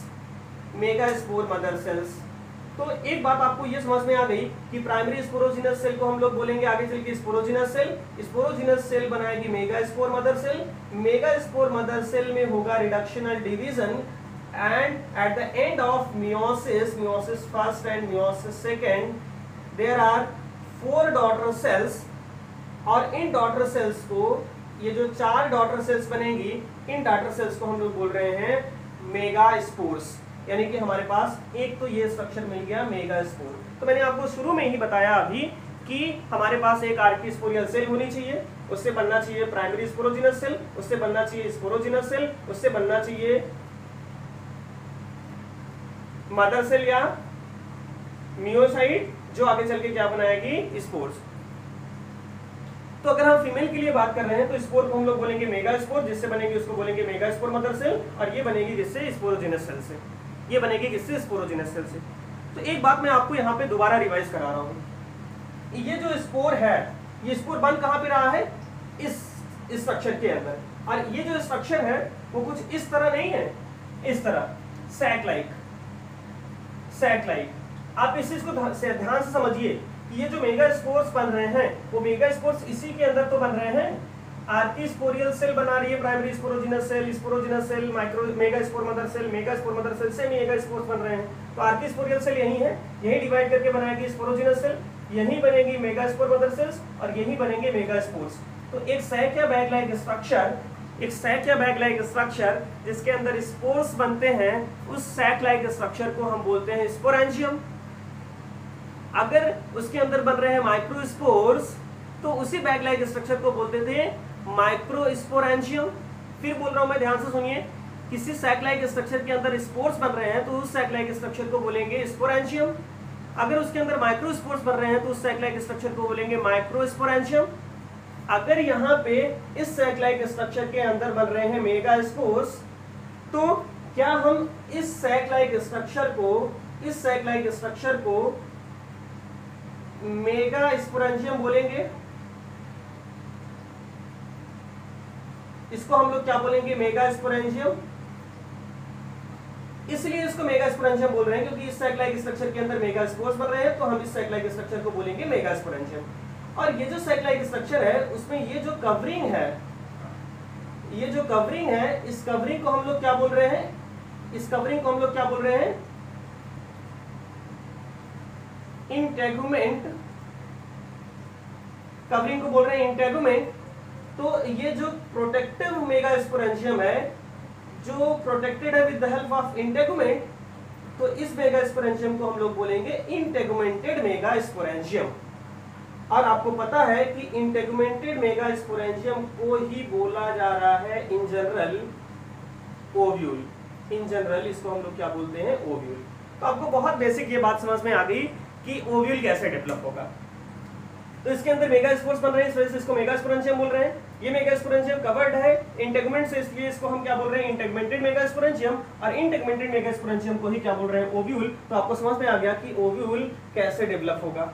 सेल्स। तो एक बात आपको ये समझ में आ गई कि प्राइमरी स्पोरोजिनस सेल को हम लोग बोलेंगे आगे चल के स्पोरोजिनस सेल बनाएगी megaspore mother cell, megaspore mother cell में होगा reductional division, and at the end of meiosis first and meiosis second there are 4 daughter cells, और इन डॉटर सेल्स को, ये जो 4 डॉटर सेल्स बनेंगी, इन डॉटर सेल्स को हम लोग बोल रहे हैं मेगा स्पोर्स। यानी कि हमारे पास एक तो ये स्ट्रक्चर मिल गया मेगा स्पोर। तो मैंने आपको शुरू में ही बताया अभी कि हमारे पास एक आर्किस्पोरियल सेल होनी चाहिए, उससे बनना चाहिए प्राइमरी स्पोरोजिनस सेल, उससे बनना चाहिए स्पोरोजिनस सेल, उससे बनना चाहिए मदर सेल या मियोसाइट, जो आगे चल के क्या बनाएगी, स्पोर्स। तो अगर हम फीमेल के लिए बात कर रहे हैं तो स्पोर को हम लोग बोलेंगे मेगा स्पोर, जिससे बनेगी उसको बोलेंगे मेगा स्पोर मदर सेल, और ये बनेगी किससे, स्पोरोजिनस सेल से। ये बनेगी किससे, स्पोरोजिनस सेल से। तो एक बात मैं आपको यहाँ पे दोबारा रिवाइज करा रहा हूँ, ये जो स्पोर है, ये स्पोर बन कहाँ पे रहा है, इस स्ट्रक्चर के अंदर, और ये जो स्ट्रक्चर है वो कुछ इस तरह नहीं है, इस तरह सैक लाइक। आप इस चीज को ध्यान से समझिए कि ये जो मेगा स्पोर्स बन रहे हैं वो मेगा स्पोर्स इसी के अंदर तो बन रहे हैं। आर्किस्पोरियल सेल बना रही है primary sporogenous cell, micro megaspore mother cell से मेगा स्पोर्स बन रहे हैं। तो आर्किस्पोरियल सेल यही है, यही डिवाइड करके बनाएगी स्पोरोजिनस सेल, यही बनेगी मेगा स्पोर मदर सेल्स, और यही बनेंगे मेगा स्पोर्स। तो एक सैक या बैग लाइक स्ट्रक्चर, जिसके अंदर स्पोर्स बनते हैं, उस सैक लाइक स्ट्रक्चर को हम बोलते हैं स्पोरेंजियम। अगर उसके अंदर बन रहे हैं माइक्रोस्पोर्स तो उसी बैग लाइक स्ट्रक्चर को बोलते थे माइक्रोस्पोरेंजियम। फिर बोल रहा हूं मैं, ध्यान से सुनिए, किसी सैक लाइक स्ट्रक्चर के अंदर स्पोर्स बन रहे हैं तो उस सैक लाइक स्ट्रक्चर को बोलेंगे स्पोरेंजियम। अगर उसके अंदर माइक्रोस्पोर्स बन रहे हैं तो उस सैक लाइक स्ट्रक्चर को बोलेंगे माइक्रोस्पोरेंजियम। अगर यहाँ पे इस सैक लाइक स्ट्रक्चर के अंदर बन रहे हैं मेगा स्पोर्स, तो क्या हम इस सैक लाइक स्ट्रक्चर को मेगा स्पोरेंजियम बोलेंगे? इसको हम लोग क्या बोलेंगे, मेगा स्पोरेंजियम। इसलिए इसको मेगा स्पोरेंजियम बोल रहे हैं क्योंकि इस सैक लाइक स्ट्रक्चर के अंदर मेगा स्पोर्स बन रहे हैं, तो हम इस सैक लाइक स्ट्रक्चर को बोलेंगे मेगा स्पोरेंजियम। और ये जो सैक लाइक स्ट्रक्चर है उसमें ये जो कवरिंग है, इस कवरिंग को हम लोग क्या बोल रहे हैं, इंटेगुमेंट। कवरिंग को बोल रहे हैं इंटेगुमेंट। तो ये जो प्रोटेक्टिव मेगा स्पोरेंजियम है, जो प्रोटेक्टेड है with the help of integument, तो इस मेगा स्पोरेंजियम को हम लोग बोलेंगे इंटेगुमेंटेड मेगा स्पोरेंजियम। और आपको पता है कि इंटेगुमेंटेड मेगा स्पोरेंजियम को ही बोला जा रहा है इन जनरल ओव्यूल। इसको हम लोग क्या बोलते हैं, ओव्यूल। तो आपको बहुत बेसिक ये बात समझ में आ गई कि ओव्यूल कैसे डेवलप होगा। तो इसके अंदर मेगा स्पोर्स बन रहे हैं, इस वजह से इसको मेगा स्पोरेंजियम बोल रहे हैं। ये मेगा स्पोरेंजियम कवर्ड है इंटेगुमेंट से, इसलिए इसको हम क्या बोल रहे हैं, इंटेगुमेंटेड मेगा स्पोरेंजियम। और इंटेगुमेंटेड मेगा स्पोरेंजियम को ही क्या बोल रहे हैं, ओव्यूल। तो आपको समझ में आ गया कि ओव्यूल कैसे डेवलप होगा,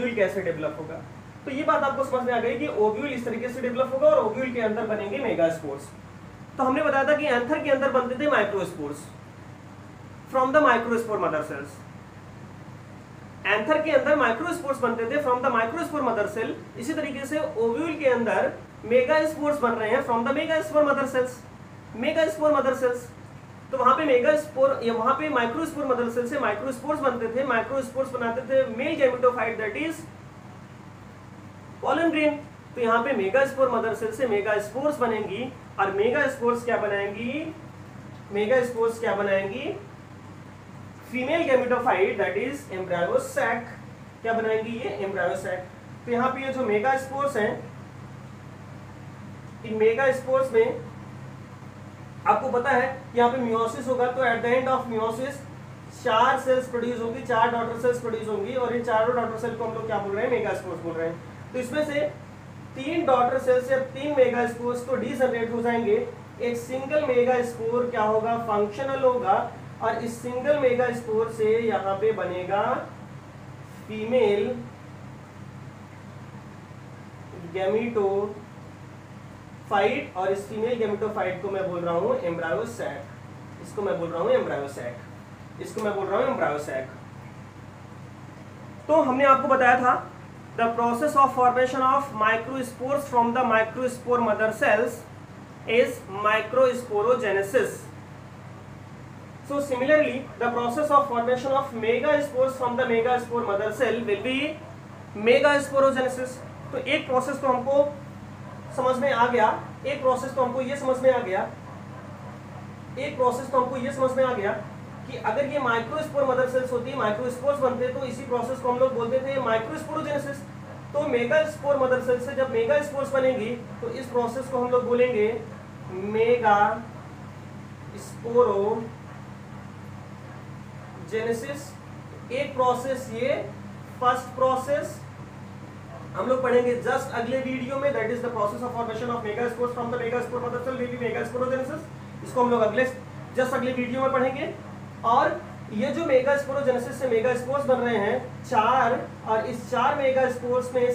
तो ये बात आपको समझ में आ गई कि ओव्यूल इस तरीके से डेवलप होगा और ओव्यूल के अंदर बनेंगे मेगा स्पोर्स। तो हमने बताया था कि एंथर के अंदर बनते थे microspores from the microspore mother cells. Anther के अंदर माइक्रोस्पोर्स बनते थे from the microspore mother cell. इसी तरीके से ओव्यूल के अंदर मेगा स्पोर्स बन रहे हैं from the megaspore mother cells. तो वहां पे मेगा स्पोर या वहां पे माइक्रोस्पोर मदर सेल से माइक्रोस्पोर्स बनते थे। माइक्रोस्पोर्स बनाते थे male gametophyte, that is pollen grain. तो यहाँ पे मेगा स्पोर मदर सेल से मेगा स्पोर्स बनेंगी, और मेगा स्पोर्स क्या बनाएंगी, female gametophyte, that is embryo sac. क्या बनाएंगी, ये एम्ब्रायो सैक। तो यहाँ पे ये जो मेगा स्पोर्स हैं, इन मेगा स्पोर्स में आपको पता है कि यहाँ पे मियोसिस होगा, तो at the end of meiosis 4 cells produce होंगी, 4 डॉटर सेल्स प्रोड्यूस होंगी, और इन चारों डॉटर सेल को हम लोग क्या बोल रहे हैं, मेगा स्पोर्स बोल रहे हैं। तो इसमें से 3 डॉटर सेल्स या 3 मेगा स्पोर्स तो डीजनरेट हो जाएंगे। एक सिंगल मेगा स्पोर क्या होगा, फंक्शनल होगा, और इस सिंगल मेगा स्पोर से यहाँ पे बनेगा फीमेल गैमेटोफाइट, और इस फीमेल गैमेटोफाइट को मैं बोल रहा हूँ एम्ब्रायो सैक। इसको मैं बोल रहा हूँ एम्ब्रायो सैक। तो हमने आपको बताया था the process of formation of microspores from the microspore mother cells is microsporogenesis. So similarly, the process of formation of megaspores from the megaspore mother cell will be megasporogenesis. तो एक प्रोसेस तो हमको समझ में आ गया, एक प्रोसेस तो हमको ये समझ में आ गया, एक प्रोसेस तो हमको ये समझ में आ गया कि अगर ये माइक्रोस्पोर मदर सेल्स होती है, माइक्रोस्पोर्स बनते तो इसी प्रोसेस को हम लोग बोलते थे माइक्रोस्पोरोजेनेसिस। तो मेगा स्पोर मदर सेल से जब मेगा स्पोर्स बनेगी तो इस प्रोसेस को हम लोग बोलेंगे मेगा स्पोरोजेनेसिस। एक प्रोसेस ये फर्स्ट प्रोसेस हम लोग पढ़ेंगे जस्ट अगले वीडियो में, that is the process of formation of megaspores from the megaspore mother cell will be megasporogenesis. इसको हम लोग अगले वीडियो में पढ़ेंगे। और ये जो मेगा स्पोरोजेनेसिस से मेगा स्पोर्स बन रहे हैं 4, और इस 4 मेगा स्पोर्स में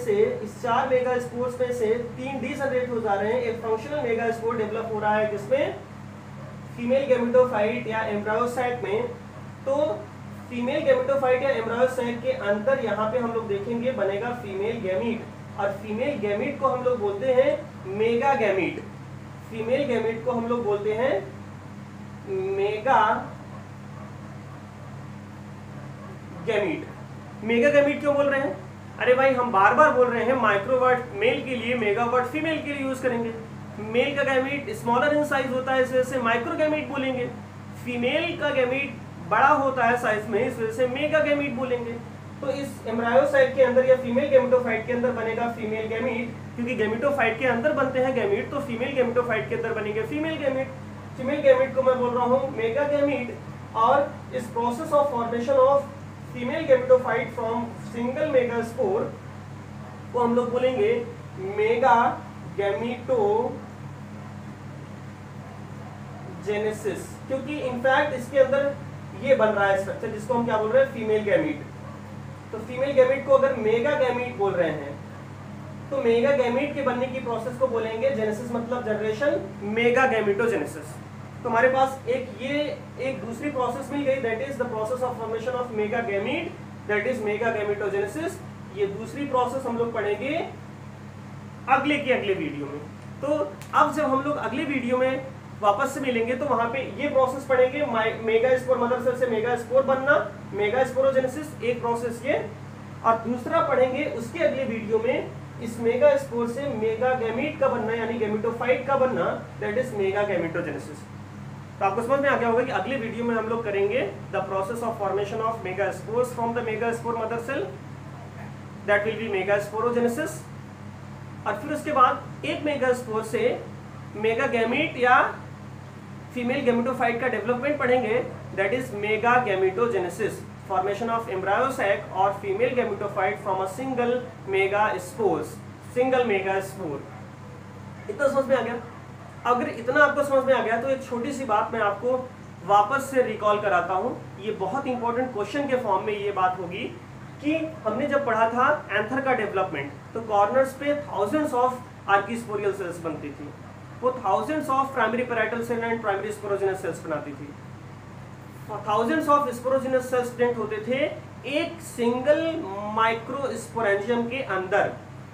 से 3 डीजनरेट हो जा रहे हैं। एक फंक्शनल मेगा स्पोर डेवलप हो रहा है किसमें, फीमेल गैमेटोफाइट या एम्ब्रायोसाइट में। तो फीमेल गैमेटोफाइट या एम्ब्रायोसाइट के अंदर यहाँ पे हम लोग देखेंगे बनेगा फीमेल गैमीट, और फीमेल गैमीट को हम लोग बोलते हैं मेगा गैमीट। फीमेल गैमीट को हम लोग बोलते हैं मेगा गैमीट। मेगा गैमीट क्यों बोल रहे हैं? अरे भाई हम बार बार बोल रहे हैं माइक्रोवर्ड मेल के लिए, मेगावर्ड फीमेल के लिए यूज करेंगे। मेल का गैमीट स्मॉलर इन साइज होता है, इस वजह से माइक्रो गैमीट बोलेंगे। फीमेल का गैमीट बड़ा होता है साइज में, इस वजह से मेगा गैमीट बोलेंगे। तो इस एम्ब्रायोसाइट के अंदर या फीमेल गैमेटोफाइट के अंदर बनेगा फीमेल गैमीट, क्योंकि गैमेटोफाइट के अंदर बनते हैं गैमीट, तो फीमेल गैमेटोफाइट के अंदर बनेंगे फीमेल गैमीट। फीमेल गैमीट को मैं बोल रहा हूँ मेगा गैमीट। और इस process of formation of female gametophyte from single megaspore को हम लोग बोलेंगे मेगा गैमेटोजेनेसिस, क्योंकि इनफैक्ट इसके अंदर ये बन रहा है स्ट्रक्चर जिसको हम क्या बोल रहे हैं, फीमेल गैमीट। तो फीमेल गैमीट को अगर मेगा गैमीट बोल रहे हैं तो मेगा गैमीट के बनने की प्रोसेस को बोलेंगे जेनेसिस, मतलब जनरेशन, मेगा गैमेटोजेनेसिस। तो हमारे पास एक दूसरी प्रोसेस मिल गई, that is the process of formation of megagamete, that is megagametogenesis. ये दूसरी प्रोसेस हम लोग पढ़ेंगे अगले वीडियो में। तो अब जब हम लोग अगले वीडियो में वापस से मिलेंगे तो वहां पे ये प्रोसेस पढ़ेंगे, मेगा स्पोर मदर सेल से मेगा स्पोर बनना, मेगा स्पोरोजेनेसिस एक प्रोसेस ये, और दूसरा पढ़ेंगे उसके अगले वीडियो में इस मेगा स्पोर से मेगा गैमीट का बनना, यानी गैमेटोफाइट का बनना, दैट इज मेगा गैमेटोजेनेसिस। तो आपको समझ में आ गया होगा कि अगले वीडियो में हम लोग करेंगे the process of formation of megaspores from the megaspore mother cell, that will be megasporogenesis. और फिर उसके बाद एक मेगा स्पोर से मेगा गैमीट या फीमेल गैमेटोफाइट का डेवलपमेंट पढ़ेंगे, that is megagametogenesis, formation of embryo sac और female gametophyte from a single megaspore. इतना समझ में आ गया? अगर इतना आपको समझ में आ गया तो एक छोटी सी बात मैं आपको वापस से रिकॉल कराता हूं। ये बहुत इंपॉर्टेंट क्वेश्चन के फॉर्म में ये बात होगी कि हमने जब पढ़ा था एंथर का डेवलपमेंट, तो कॉर्नर्स पे थाउजेंड्स ऑफ आर्किस्पोरियल सेल्स बनती थी, वो thousands of primary parietal cell and primary sporogenous cells बनाती थी। Thousands of sporogenous cells present होते थे एक सिंगल माइक्रोस्पोरेंजियम के अंदर।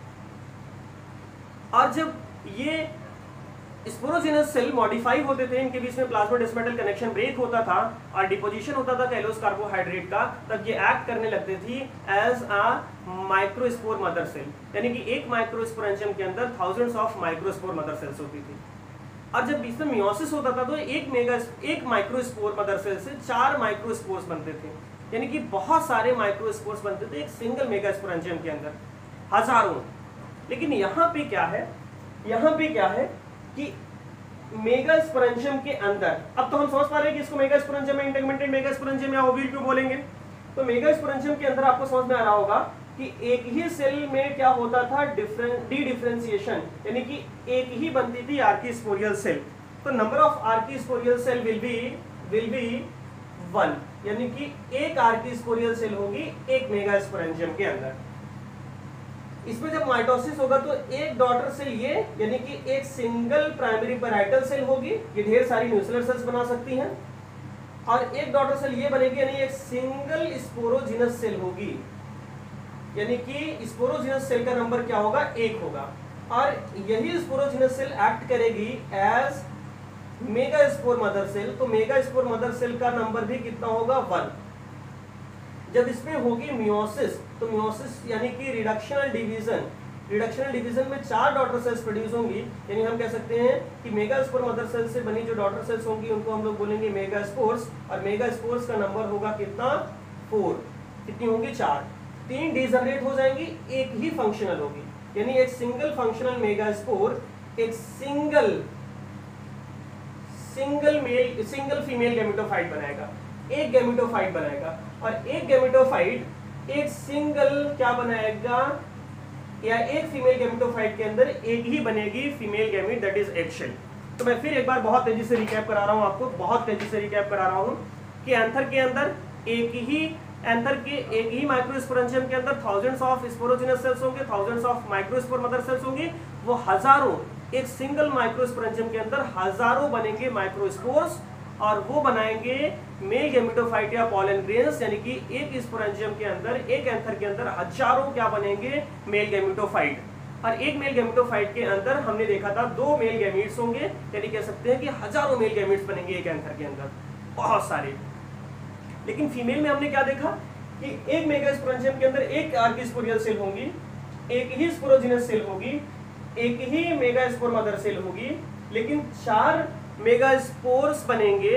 और जब ये स्पोरोजेनस सेल मॉडिफाई होते थे, इनके बीच में प्लाज्मोडेस्माटल कनेक्शन ब्रेक होता था और डिपोजिशन होता था कैलोस कार्बोहाइड्रेट का, तब ये एक्ट करने लगती थी as a microspore mother cell, यानी कि एक माइक्रोस्पोरेंजियम के अंदर thousands of microspore mother cells होती थी। और जब बीच में मियोसिस होता था तो एक माइक्रोस्पोर मदर सेल से 4 माइक्रोस्पोर्स बनते थे, यानी कि बहुत सारे माइक्रोस्पोर्स बनते थे एक सिंगल मेगास्पोरेंजियम के अंदर, हजारों। लेकिन यहाँ पे क्या है कि मेगास्पोरेंजियम के अंदर, अब तो हम समझ पा रहे हैं कि इसको मेगास्पोरेंजियम में इंटेगमेंटेड मेगास्पोरेंजियम या ओव्यूल क्यों बोलेंगे। तो मेगास्पोरेंजियम के अंदर आपको समझ में आ रहा होगा कि एक ही सेल में क्या होता था, डी डिफरेंशिएशन, यानी कि एक ही बनती थी आर्किस्पोरियल सेल। तो number of archesporial cell will be 1, यानी कि एक आर्किस्पोरियल सेल होगी एक मेगास्पोरेंजियम के अंदर। इसमें जब माइटोसिस होगा तो एक डॉटर सेल ये, यानी कि एक सिंगल प्राइमरी पैराइटल सेल होगी, ये ढेर सारी न्यूक्लियर सेल्स बना सकती हैं, और एक डॉटर सेल ये बनेगी, यानी एक सिंगल स्पोरोजिनस सेल होगी, यानी कि स्पोरोजिनस सेल का नंबर क्या होगा, 1 होगा। और यही स्पोरोजिनस सेल एक्ट करेगी as megaspore mother cell, तो मेगा स्पोर मदर सेल का नंबर भी कितना होगा, 1। जब इसमें होगी मियोसिस, तो मियोसिस यानी कि रिडक्शनल डिवीजन, रिडक्शनल डिवीजन में 4 डॉटर सेल्स प्रोड्यूस होंगी, यानी हम कह सकते हैं कि मेगास्पोर मदर सेल से बनी जो डॉटर सेल्स होंगी उनको हम लोग बोलेंगे मेगास्पोर्स, और मेगास्पोर्स का नंबर होगा कितना 4, कितनी होंगी 4, 3 डीजनरेट हो जाएंगी, एक ही फंक्शनल होगी, यानी एक सिंगल फंक्शनल मेगास्पोर एक सिंगल फीमेल गैमेटोफाइट बनाएगा, एक गैमेटोफाइट बनाएगा, और एक गैमेटोफाइट एक सिंगल क्या बनाएगा, या एक फीमेल गैमेटोफाइट के अंदर एक ही बनेगी female gamete, that is egg cell. तो मैं फिर एक बार बहुत तेजी से रिकैप करा रहा हूं आपको, बहुत तेजी से रिकैप करा रहा हूं कि एंथर के अंदर एक ही माइक्रोस्पोरेंजियम के अंदर थाउजेंड्स ऑफ स्पोरोजिनस सेल्स होंगे, thousands of microspore mother cells होंगी, वो हजारों, एक सिंगल माइक्रोस्पोरेंजियम के अंदर हजारों बनेंगे माइक्रोस्पोर्स, और वो बनाएंगे मेल गैमेटोफाइट या पॉलन ग्रेन्स, यानी कि एक स्पोरेंजियम के अंदर, एक एंथर के अंदर हजारों क्या बनेंगे मेल गैमेटोफाइट, और एक मेल गैमेटोफाइट के अंदर हमने देखा था 2 मेल गैमीट्स होंगे, यानी कह सकते हैं कि हजारों मेल गैमीट्स बनेंगे एक एंथर के अंदर, बहुत सारे। लेकिन फीमेल में हमने क्या देखा कि एक मेगास्पोरेंजियम के अंदर एक आर्किस्पोरियल सेल होंगी, एक ही स्पोरोजिनस सेल होगी, एक ही मेगास्पोर मदर सेल होगी, लेकिन 4 मेगास्पोर्स बनेंगे,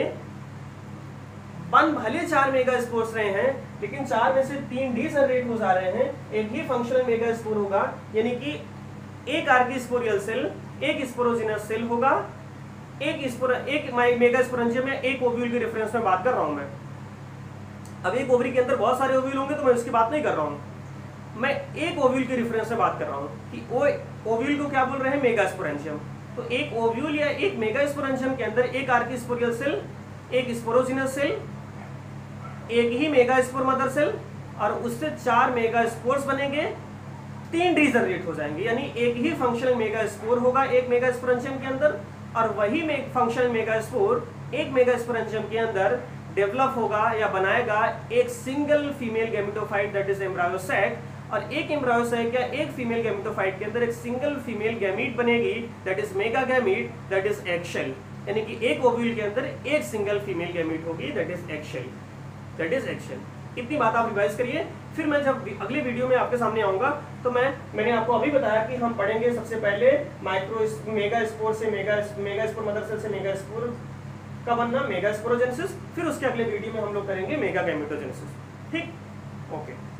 भले 4 मेगास्पोर्स रहे हैं, लेकिन 4 में से 3 डीजनरेट हो जा रहे हैं, एक ही फंक्शनल मेगास्पोर होगा, यानी कि एक आर्किस्पोरियल सेल, एक स्पोरोजिनस सेल होगा, एक मेगास्पोरेंजियम में एक ओव्यूल के रेफरेंस में बात कर रहा हूं मैं। अब एक ओवरी के अंदर बहुत सारे ओव्यूल होंगे तो मैं उसकी बात नहीं कर रहा हूं, मैं एक ओव्यूल के रेफरेंस में बात कर रहा हूं कि वो ओव्यूल को क्या बोल रहे हैं, मेगास्पोरेंजियम। तो एक ओव्यूल या एक मेगास्पोरेंजियम के अंदर एक आर्किस्पोरियल सेल, एक स्पोरोजिनस सेल, एक ही मेगास्पोर मदर सेल, और उससे 4 मेगास्पोर्स बनेंगे, 3 डीजनरेट हो जाएंगे, यानी एक ही फंक्शनल मेगास्पोर होगा एक मेगास्पोरेंजियम के अंदर, और वही फंक्शनल मेगास्पोर एक मेगास्पोरेंजियम के अंदर डेवलप होगा या बनाएगा एक single female gametophyte, that is embryo sac, और एक एम्ब्रायोसैक या एक फीमेल गैमेटोफाइट के अंदर एक सिंगल फीमेल गैमीट बनेगी, that is megagamete, that is egg cell, यानी कि एक ओव्यूल के अंदर एक सिंगल फीमेल गैमीट होगी, that is egg cell, that is egg cell. इतनी बात आप रिवाइज करिए, फिर मैं जब अगले वीडियो में आपके सामने आऊंगा तो मैंने आपको अभी बताया कि हम पढ़ेंगे सबसे पहले मेगास्पोर से मेगास्पोर मदर सेल से मेगास्पोर का बनना, मेगास्पोरोजेनेसिस, फिर उसके अगले वीडियो में हम लोग करेंगे मेगा गैमेटोजेनेसिस। ठीक, ओके।